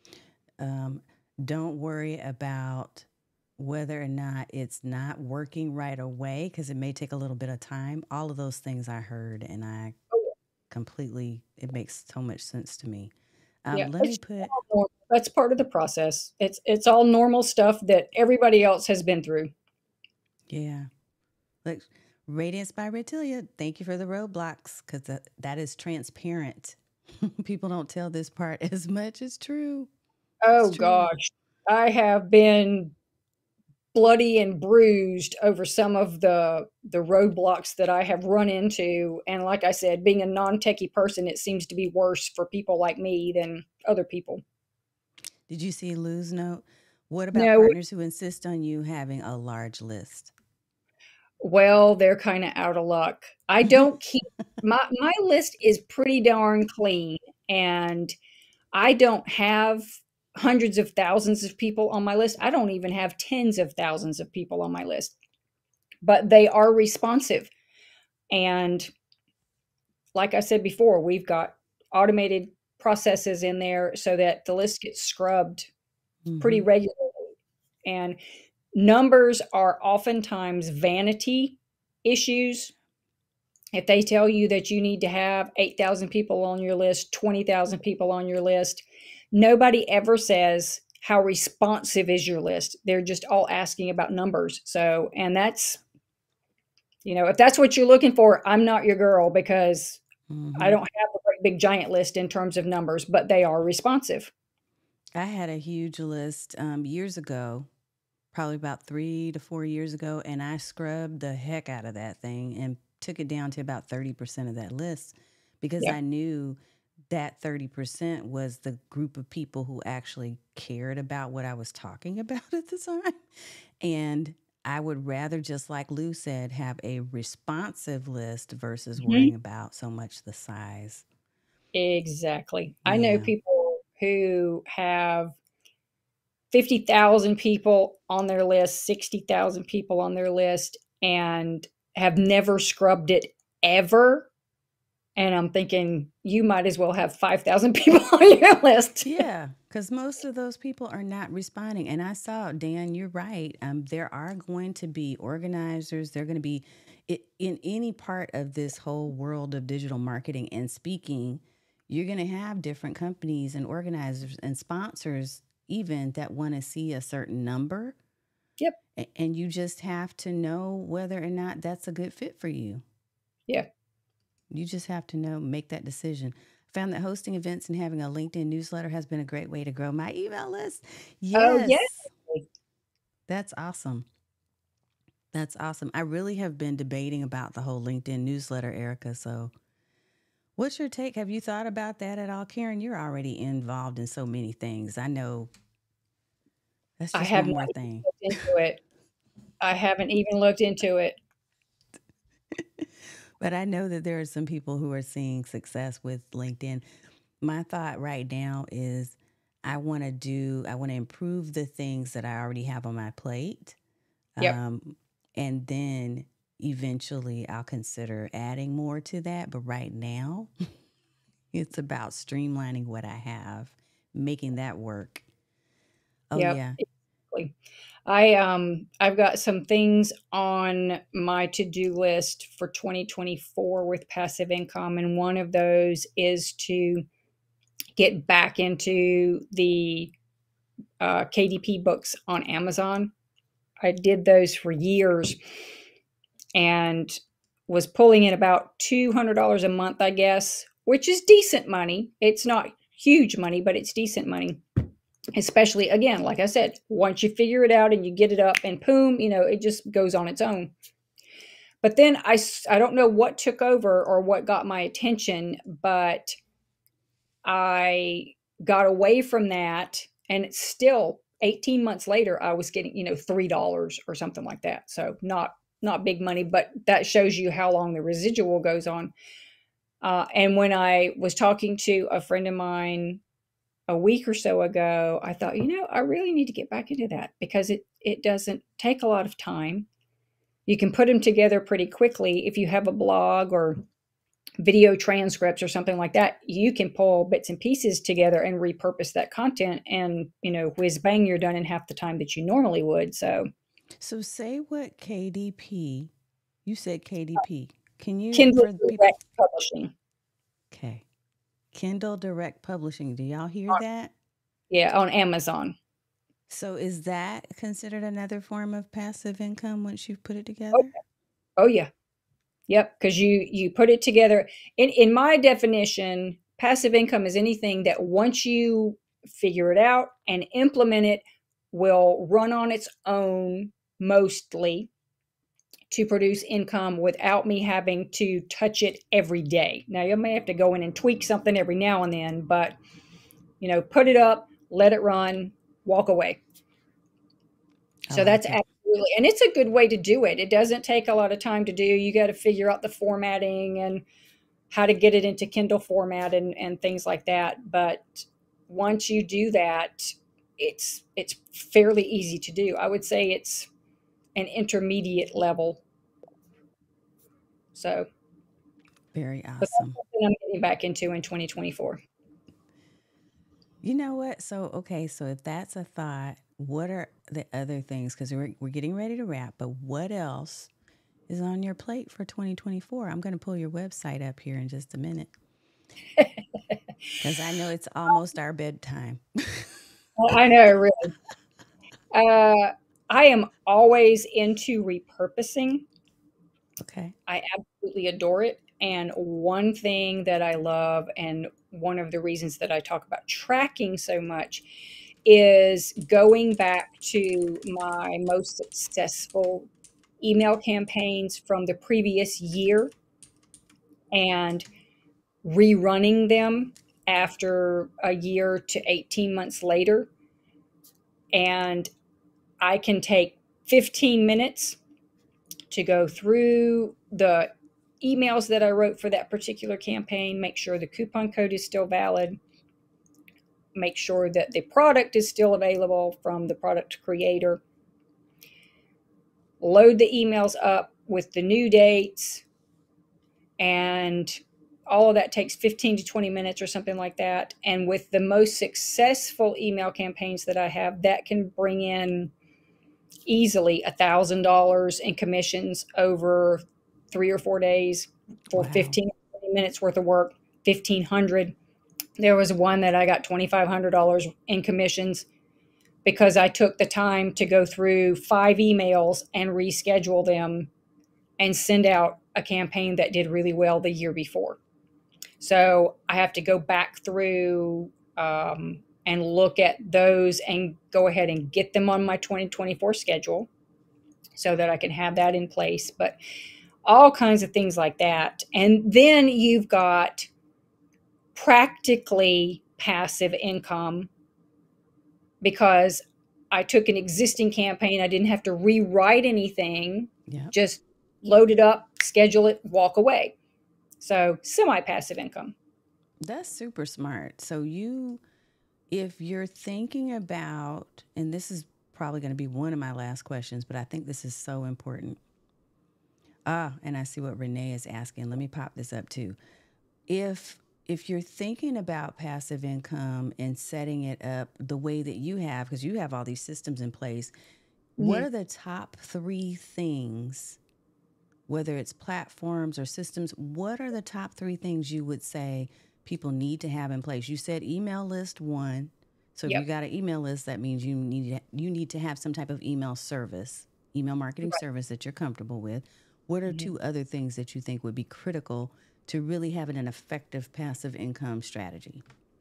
Don't worry about whether or not it's not working right away because it may take a little bit of time. All of those things I heard and I completely, it makes so much sense to me. Yeah, Let me put, that's part of the process. It's all normal stuff that everybody else has been through. yeah, like Radiance by Retilia. Thank you for the roadblocks because that is transparent. People don't tell this part as much as true. It's Oh true. gosh, I have been bloody and bruised over some of the roadblocks that I have run into. And like I said, being a non-techie person, it seems to be worse for people like me than other people. Did you see Lou's note? What about No, partners who insist on you having a large list? well, they're kind of out of luck. I don't keep my list is pretty darn clean, and I don't have hundreds of thousands of people on my list. I don't even have tens of thousands of people on my list, but they are responsive. And like I said before, we've got automated processes in there so that the list gets scrubbed pretty Mm-hmm. regularly. And numbers are oftentimes vanity issues. If they tell you that you need to have 8,000 people on your list, 20,000 people on your list, nobody ever says, how responsive is your list? They're just all asking about numbers. So, and that's, if that's what you're looking for, I'm not your girl because I Mm-hmm. don't have a great big giant list in terms of numbers, but they are responsive. I had a huge list years ago, probably about 3 to 4 years ago, and I scrubbed the heck out of that thing and took it down to about 30% of that list because Yeah. I knew that 30% was the group of people who actually cared about what I was talking about at the time. And I would rather, just like Lou said, have a responsive list versus Mhm. worrying about so much the size. Exactly. I know Yeah. people who have 50,000 people on their list, 60,000 people on their list, and have never scrubbed it ever. And I'm thinking, you might as well have 5,000 people on your list. Yeah, because most of those people are not responding. And I saw, Dan, you're right. There are going to be organizers. They're going to be in any part of this whole world of digital marketing and speaking. You're going to have different companies and organizers and sponsors, even that want to see a certain number. Yep. And you just have to know whether or not that's a good fit for you. Yeah. You just have to know, make that decision. Found that hosting events and having a LinkedIn newsletter has been a great way to grow my email list. Oh, yeah. Yes, that's awesome. That's awesome. I really have been debating about the whole LinkedIn newsletter, Erica. So, what's your take? Have you thought about that at all? Karen, you're already involved in so many things. I know that's I just have one not more even thing. looked into it. I haven't even looked into it. But I know that there are some people who are seeing success with LinkedIn. My thought right now is I want to improve the things that I already have on my plate. Yep. Um, and then eventually I'll consider adding more to that. But right now, It's about streamlining what I have, making that work. Oh Yep. yeah. Exactly. I've got some things on my to-do list for 2024 with passive income, and one of those is to get back into the KDP books on Amazon. I did those for years and was pulling in about $200 a month, I guess, which is decent money. It's not huge money, but it's decent money. Especially, again, like I said, once you figure it out and you get it up and boom, it just goes on its own. But then I don't know what took over or what got my attention, but I got away from that, and it's still 18 months later I was getting, $3 or something like that. So not big money, but that shows you how long the residual goes on. And when I was talking to a friend of mine a week or so ago, I thought, I really need to get back into that because it doesn't take a lot of time. You can put them together pretty quickly. If you have a blog or video transcripts or something like that, you can pull bits and pieces together and repurpose that content, and whiz bang, you're done in half the time that you normally would. So say what KDP, you said KDP. Can you, Kindle for the people? Direct Publishing. Okay. Kindle Direct Publishing. Do y'all hear that? Yeah, on Amazon. So is that considered another form of passive income once you put it Oh, together? oh yeah. Yep, because you put it together. In my definition, passive income is anything that once you figure it out and implement it, will run on its own mostly to produce income without me having to touch it every day. Now, you may have to go in and tweak something every now and then, but put it up, let it run, walk away. I So that's like it. absolutely, and it's a good way to do it. It doesn't take a lot of time to do. You got to figure out the formatting and how to get it into Kindle format and things like that. But once you do that, it's fairly easy to do. I would say it's an intermediate level. So, Very but that's awesome. something I'm getting back into in 2024. You know what? So if that's a thought, what are the other things? Because we're getting ready to wrap, but what else is on your plate for 2024? I'm going to pull your website up here in just a minute because I know it's almost our bedtime. Well, I know, really. I am always into repurposing. Okay. I absolutely adore it. And one thing that I love, and one of the reasons that I talk about tracking so much, is going back to my most successful email campaigns from the previous year and rerunning them after a year to 18 months later. And I can take 15 minutes to go through the emails that I wrote for that particular campaign, make sure the coupon code is still valid, make sure that the product is still available from the product creator, load the emails up with the new dates, and all of that takes 15 to 20 minutes or something like that. And with the most successful email campaigns that I have, that can bring in easily $1,000 in commissions over 3 or 4 days for Wow. 15 minutes worth of work. 1,500. There was one that I got $2,500 in commissions because I took the time to go through 5 emails and reschedule them and send out a campaign that did really well the year before. So I have to go back through and look at those and go ahead and get them on my 2024 schedule so that I can have that in place. But all kinds of things like that. And then you've got practically passive income because I took an existing campaign. I didn't have to rewrite anything, Yep. just load it up, schedule it, walk away. So semi passive income. That's super smart. If you're thinking about, and this is probably going to be one of my last questions, but I think this is so important. And I see what Renee is asking. Let me pop this up too. If if you're thinking about passive income and setting it up the way that you have, because you have all these systems in place, what Mhm. are the top three things, whether it's platforms or systems, what are the top three things you would say people need to have in place? You said email list one. So if you Yep. got an email list, that means you need to have some type of email service, email marketing Right. service that you're comfortable with. What are Mhm. two other things that you think would be critical to really having an effective passive income strategy?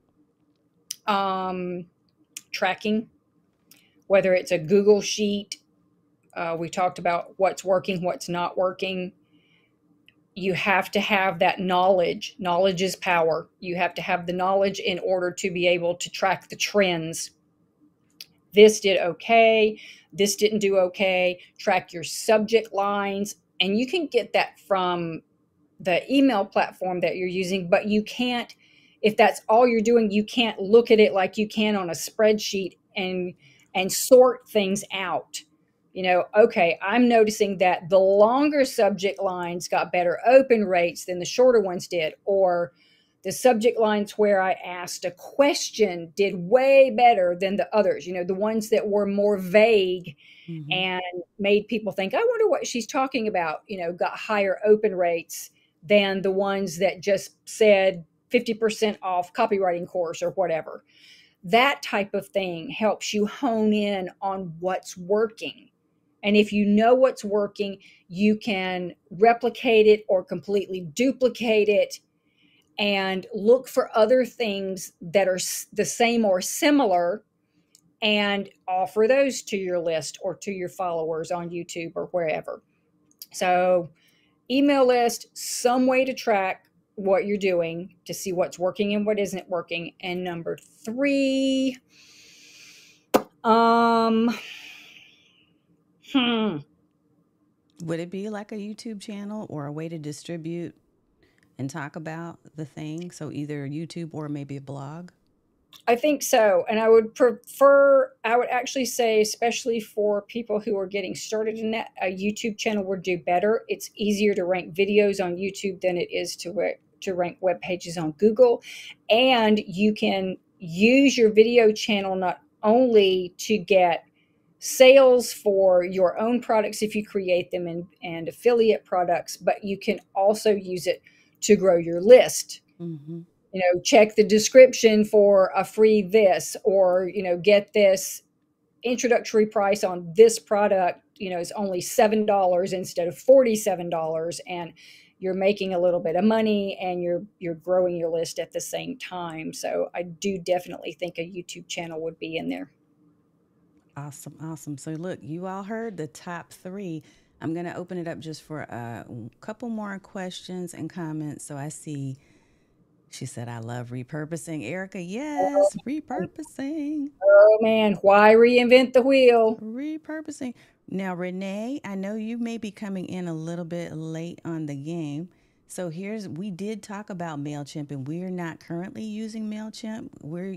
Um, Tracking, whether it's a Google sheet. We talked about what's working, what's not working. You have to have that knowledge. Knowledge is power. You have to have the knowledge in order to be able to track the trends. This did okay. This didn't do okay. Track your subject lines. And you can get that from the email platform that you're using, but you can't, if that's all you're doing, you can't look at it like you can on a spreadsheet and sort things out. Okay, I'm noticing that the longer subject lines got better open rates than the shorter ones did, or the subject lines where I asked a question did way better than the others, the ones that were more vague Mm-hmm. and made people think, I wonder what she's talking about, got higher open rates than the ones that just said 50% off copywriting course or whatever. That type of thing helps you hone in on what's working. And if you know what's working, you can replicate it or completely duplicate it and look for other things that are the same or similar and offer those to your list or to your followers on YouTube or wherever. So, email list, some way to track what you're doing to see what's working and what isn't working. And number three, um, hmm, Would it be like a YouTube channel or a way to distribute and talk about the thing? So either YouTube or maybe a blog? I think so. And I would actually say, especially for people who are getting started in that, a YouTube channel would do better. It's easier to rank videos on YouTube than it is to rank web pages on Google. And you can use your video channel not only to get sales for your own products if you create them and affiliate products, but you can also use it to grow your list. Mm-hmm. Check the description for a free this, or get this introductory price on this product, is only $7 instead of $47, and you're making a little bit of money and you're growing your list at the same time. So I do definitely think a YouTube channel would be in there. Awesome, awesome. So, look, you all heard the top three. I'm going to open it up just for a couple more questions and comments. So, I see she said, I love repurposing. Erica, yes, repurposing. Oh man, why reinvent the wheel? Repurposing. Now, Renee, I know you may be coming in a little bit late on the game. So we did talk about MailChimp and we're not currently using MailChimp.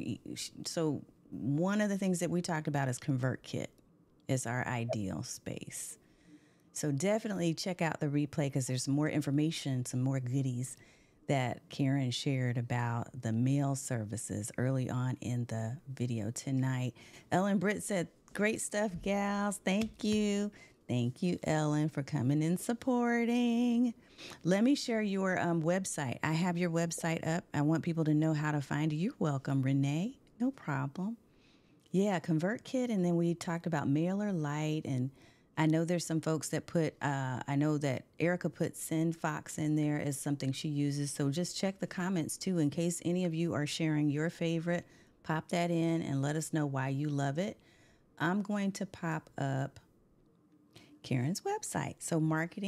So one of the things that we talked about is ConvertKit is our ideal space. So definitely check out the replay because there's some more information, some more goodies that Karon shared about the mail services early on in the video tonight. Ellen Britt said, great stuff, gals. Thank you. Thank you, Ellen, for coming and supporting. Let me share your website. I have your website up. I want people to know how to find you. You're welcome, Renee. No problem. Yeah, ConvertKit, and then we talked about MailerLite, and I know there's some folks that put. I know that Erica put SendFox in there as something she uses. So just check the comments too, in case any of you are sharing your favorite. Pop that in and let us know why you love it. I'm going to pop up Karon's website. So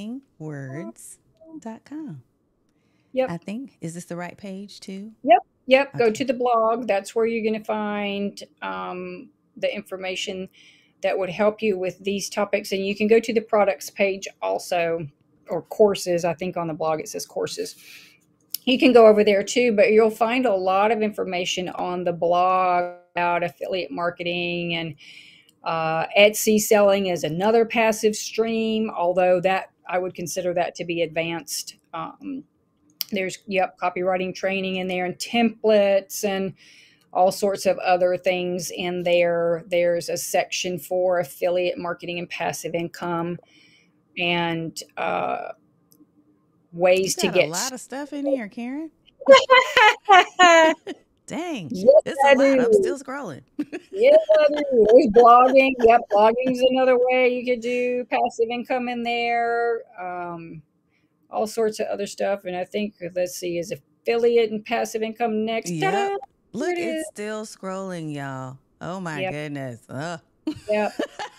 marketingwords.com. Yep. I think is this the right page too? Yep. Go Okay. to the blog. That's where you're going to find the information that would help you with these topics. And you can go to the products page also, or courses. I think on the blog it says courses. You can go over there too, but you'll find a lot of information on the blog about affiliate marketing, and Etsy selling is another passive stream, although that I would consider that to be advanced. There's, copywriting training in there and templates and all sorts of other things in there. There's a section for affiliate marketing and passive income and You ways to got a get. lot of stuff in here, Karen. Dang, Yes, it's a I lot. I'm do. still scrolling. Yes, I do. There's blogging. Yep, blogging's another way you could do passive income in there. All sorts of other stuff. And I think, let's see, is affiliate and passive income next? Ta-da! Yep. Here Look, it it's is. still scrolling, y'all. Oh my Yep, goodness. Ugh. yep.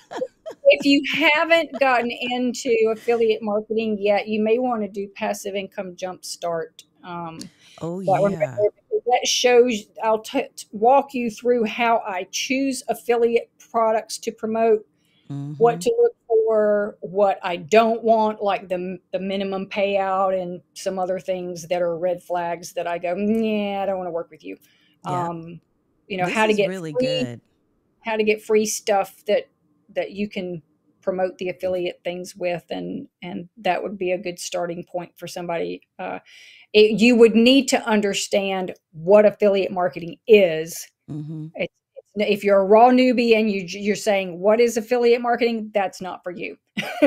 If you haven't gotten into affiliate marketing yet, you may want to do passive income jumpstart. Oh That one right yeah. there, because that shows. I'll walk you through how I choose affiliate products to promote, what Mm-hmm. to look for, what I don't want, like the minimum payout, and some other things that are red flags that I go, yeah, I don't want to work with you. Yep. Um, This is really good. how to get free stuff that you can promote the affiliate things with, and that would be a good starting point for somebody. You would need to understand what affiliate marketing is. Mm-hmm. If you're a raw newbie and you're saying what is affiliate marketing, that's not for you.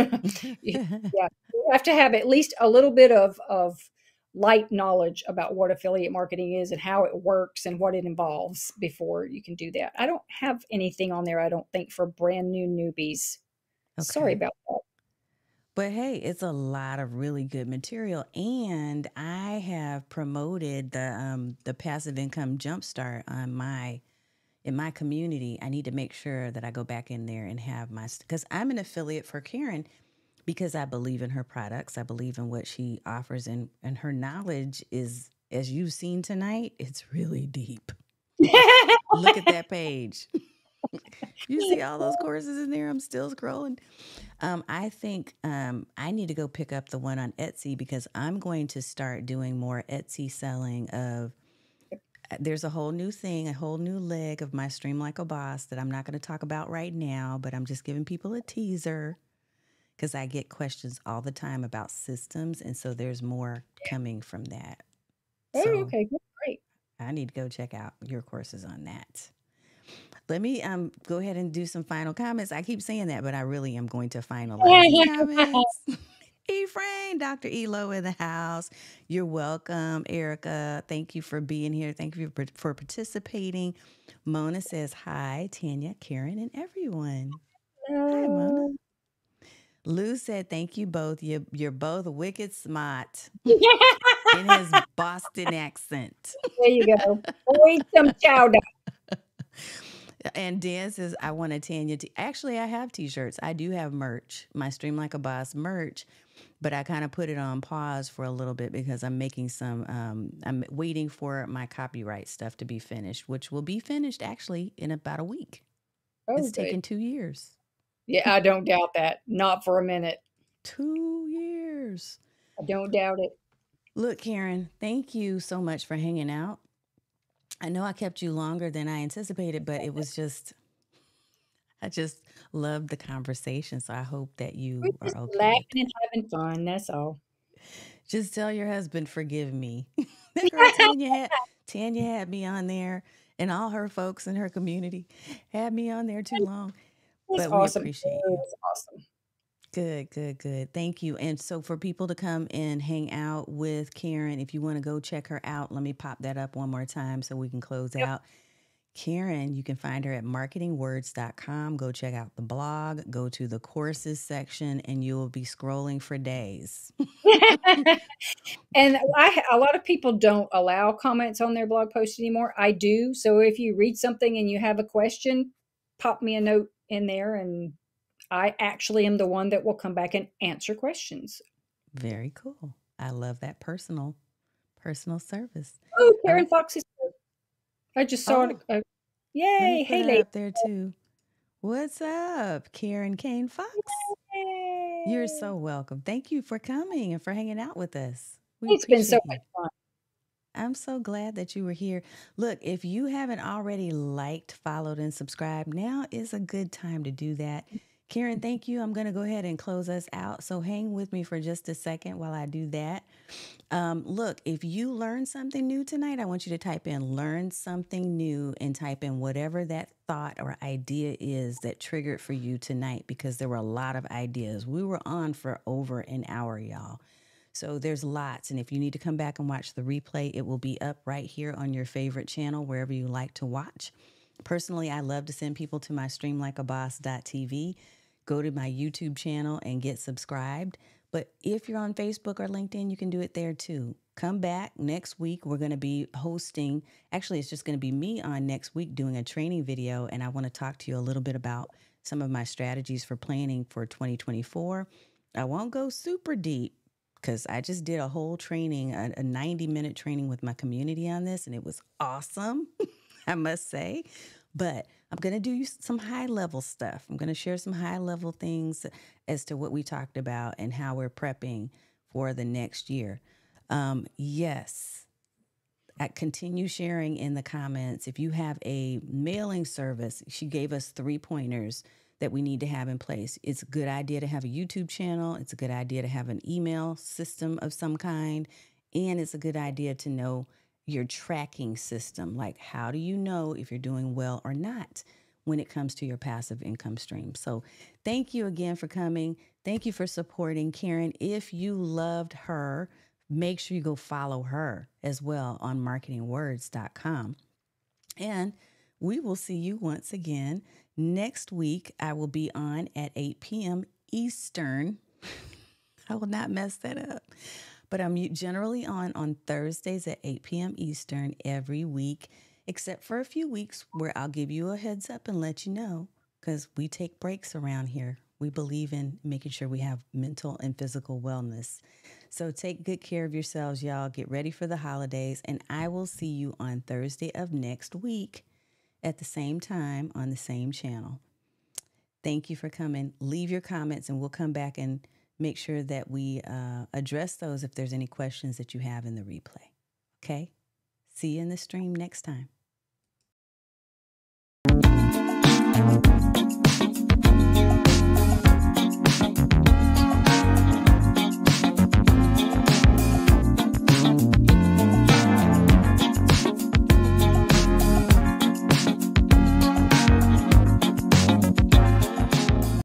Yeah, you have to have at least a little bit of light knowledge about what affiliate marketing is and how it works and what it involves before you can do that. I don't have anything on there, I don't think, for brand new newbies. Sorry Okay. about that. But hey, it's a lot of really good material, and I have promoted the passive income jumpstart on my in my community. I need to make sure that I go back in there and have my because I'm an affiliate for Karen because I believe in her products. I believe in what she offers, and her knowledge is, as you've seen tonight, it's really deep. Look at that page. You see all those courses in there? I'm still scrolling. I think I need to go pick up the one on Etsy because I'm going to start doing more Etsy selling of. There's a whole new thing, a whole new leg of my Stream Like a Boss that I'm not going to talk about right now, but I'm just giving people a teaser because I get questions all the time about systems. And so there's more coming from that. Oh, So okay, great. I need to go check out your courses on that. Let me go ahead and do some final comments. I keep saying that, but I really am going to finalize these comments. Ephraim, Dr. Elo in the house. You're welcome, Erica. Thank you for being here. Thank you for participating. Mona says hi, Tanya, Karen, and everyone. Hi, Mona. No. Lou said thank you both. You're both wicked smart There in his Boston accent. you go. Go eat some chowder. And Dan says, I want a Tanya. Actually, I have t shirts. I do have merch, my Stream Like a Boss merch, but I kind of put it on pause for a little bit because I'm making some, I'm waiting for my copyright stuff to be finished, which will be finished actually in about a week. Oh, It's good. taken 2 years. Yeah, I don't doubt that. Not for a minute. 2 years. I don't doubt it. Look, Karen, thank you so much for hanging out. I know I kept you longer than I anticipated, but it was just, I just loved the conversation. So I hope that We're you are just okay laughing with and that. having fun. That's all. Just tell your husband, forgive me. That girl Tanya had me on there, and all her folks in her community had me on there too long. It's But we awesome. appreciate you. It's awesome. Good, good, good. Thank you. And so for people to come and hang out with Karen, if you want to go check her out, let me pop that up one more time so we can close Yep. out. Karen, you can find her at marketingwords.com. Go check out the blog, go to the courses section, and you will be scrolling for days. And a lot of people don't allow comments on their blog posts anymore. I do. So if you read something and you have a question, pop me a note in there, and I actually am the one that will come back and answer questions. Very cool. I love that personal service. Oh, All Karen right. Fox is here. I just saw it. Oh, let me Yay. put Hey, her lady. up there too. What's up, Karen Kane Fox? You're Yay. so welcome. Thank you for coming and for hanging out with us. We It's been so appreciate much you. fun. I'm so glad that you were here. Look, if you haven't already liked, followed, and subscribed, now is a good time to do that. Karon, thank you. I'm going to go ahead and close us out. So hang with me for just a second while I do that. Look, if you learned something new tonight, I want you to type in learn something new and type in whatever that thought or idea is that triggered for you tonight, because there were a lot of ideas. We were on for over an hour, y'all. So there's lots. And if you need to come back and watch the replay, it will be up right here on your favorite channel, wherever you like to watch. Personally, I love to send people to my streamlikeaboss.tv. Go to my YouTube channel and get subscribed. But if you're on Facebook or LinkedIn, you can do it there too. Come back next week. We're going to be hosting, actually, it's just going to be me on next week doing a training video. And I want to talk to you a little bit about some of my strategies for planning for 2024. I won't go super deep because I just did a whole training, a 90-minute training with my community on this, and it was awesome, I must say. But I'm going to do some high-level stuff. I'm going to share some high-level things as to what we talked about and how we're prepping for the next year. Yes, I continue sharing in the comments. If you have a mailing service, she gave us 3 pointers that we need to have in place. It's a good idea to have a YouTube channel. It's a good idea to have an email system of some kind. And it's a good idea to know your tracking system. Like, how do you know if you're doing well or not when it comes to your passive income stream? So thank you again for coming. Thank you for supporting Karon. If you loved her, make sure you go follow her as well on marketingwords.com. And we will see you once again next week. I will be on at 8 p.m. Eastern. I will not mess that up. But I'm generally on Thursdays at 8 p.m. Eastern every week, except for a few weeks where I'll give you a heads up and let you know, because we take breaks around here. We believe in making sure we have mental and physical wellness. So take good care of yourselves, y'all. Get ready for the holidays, and I will see you on Thursday of next week at the same time on the same channel. Thank you for coming. Leave your comments, and we'll come back and make sure that we address those if there's any questions that you have in the replay. Okay? See you in the stream next time.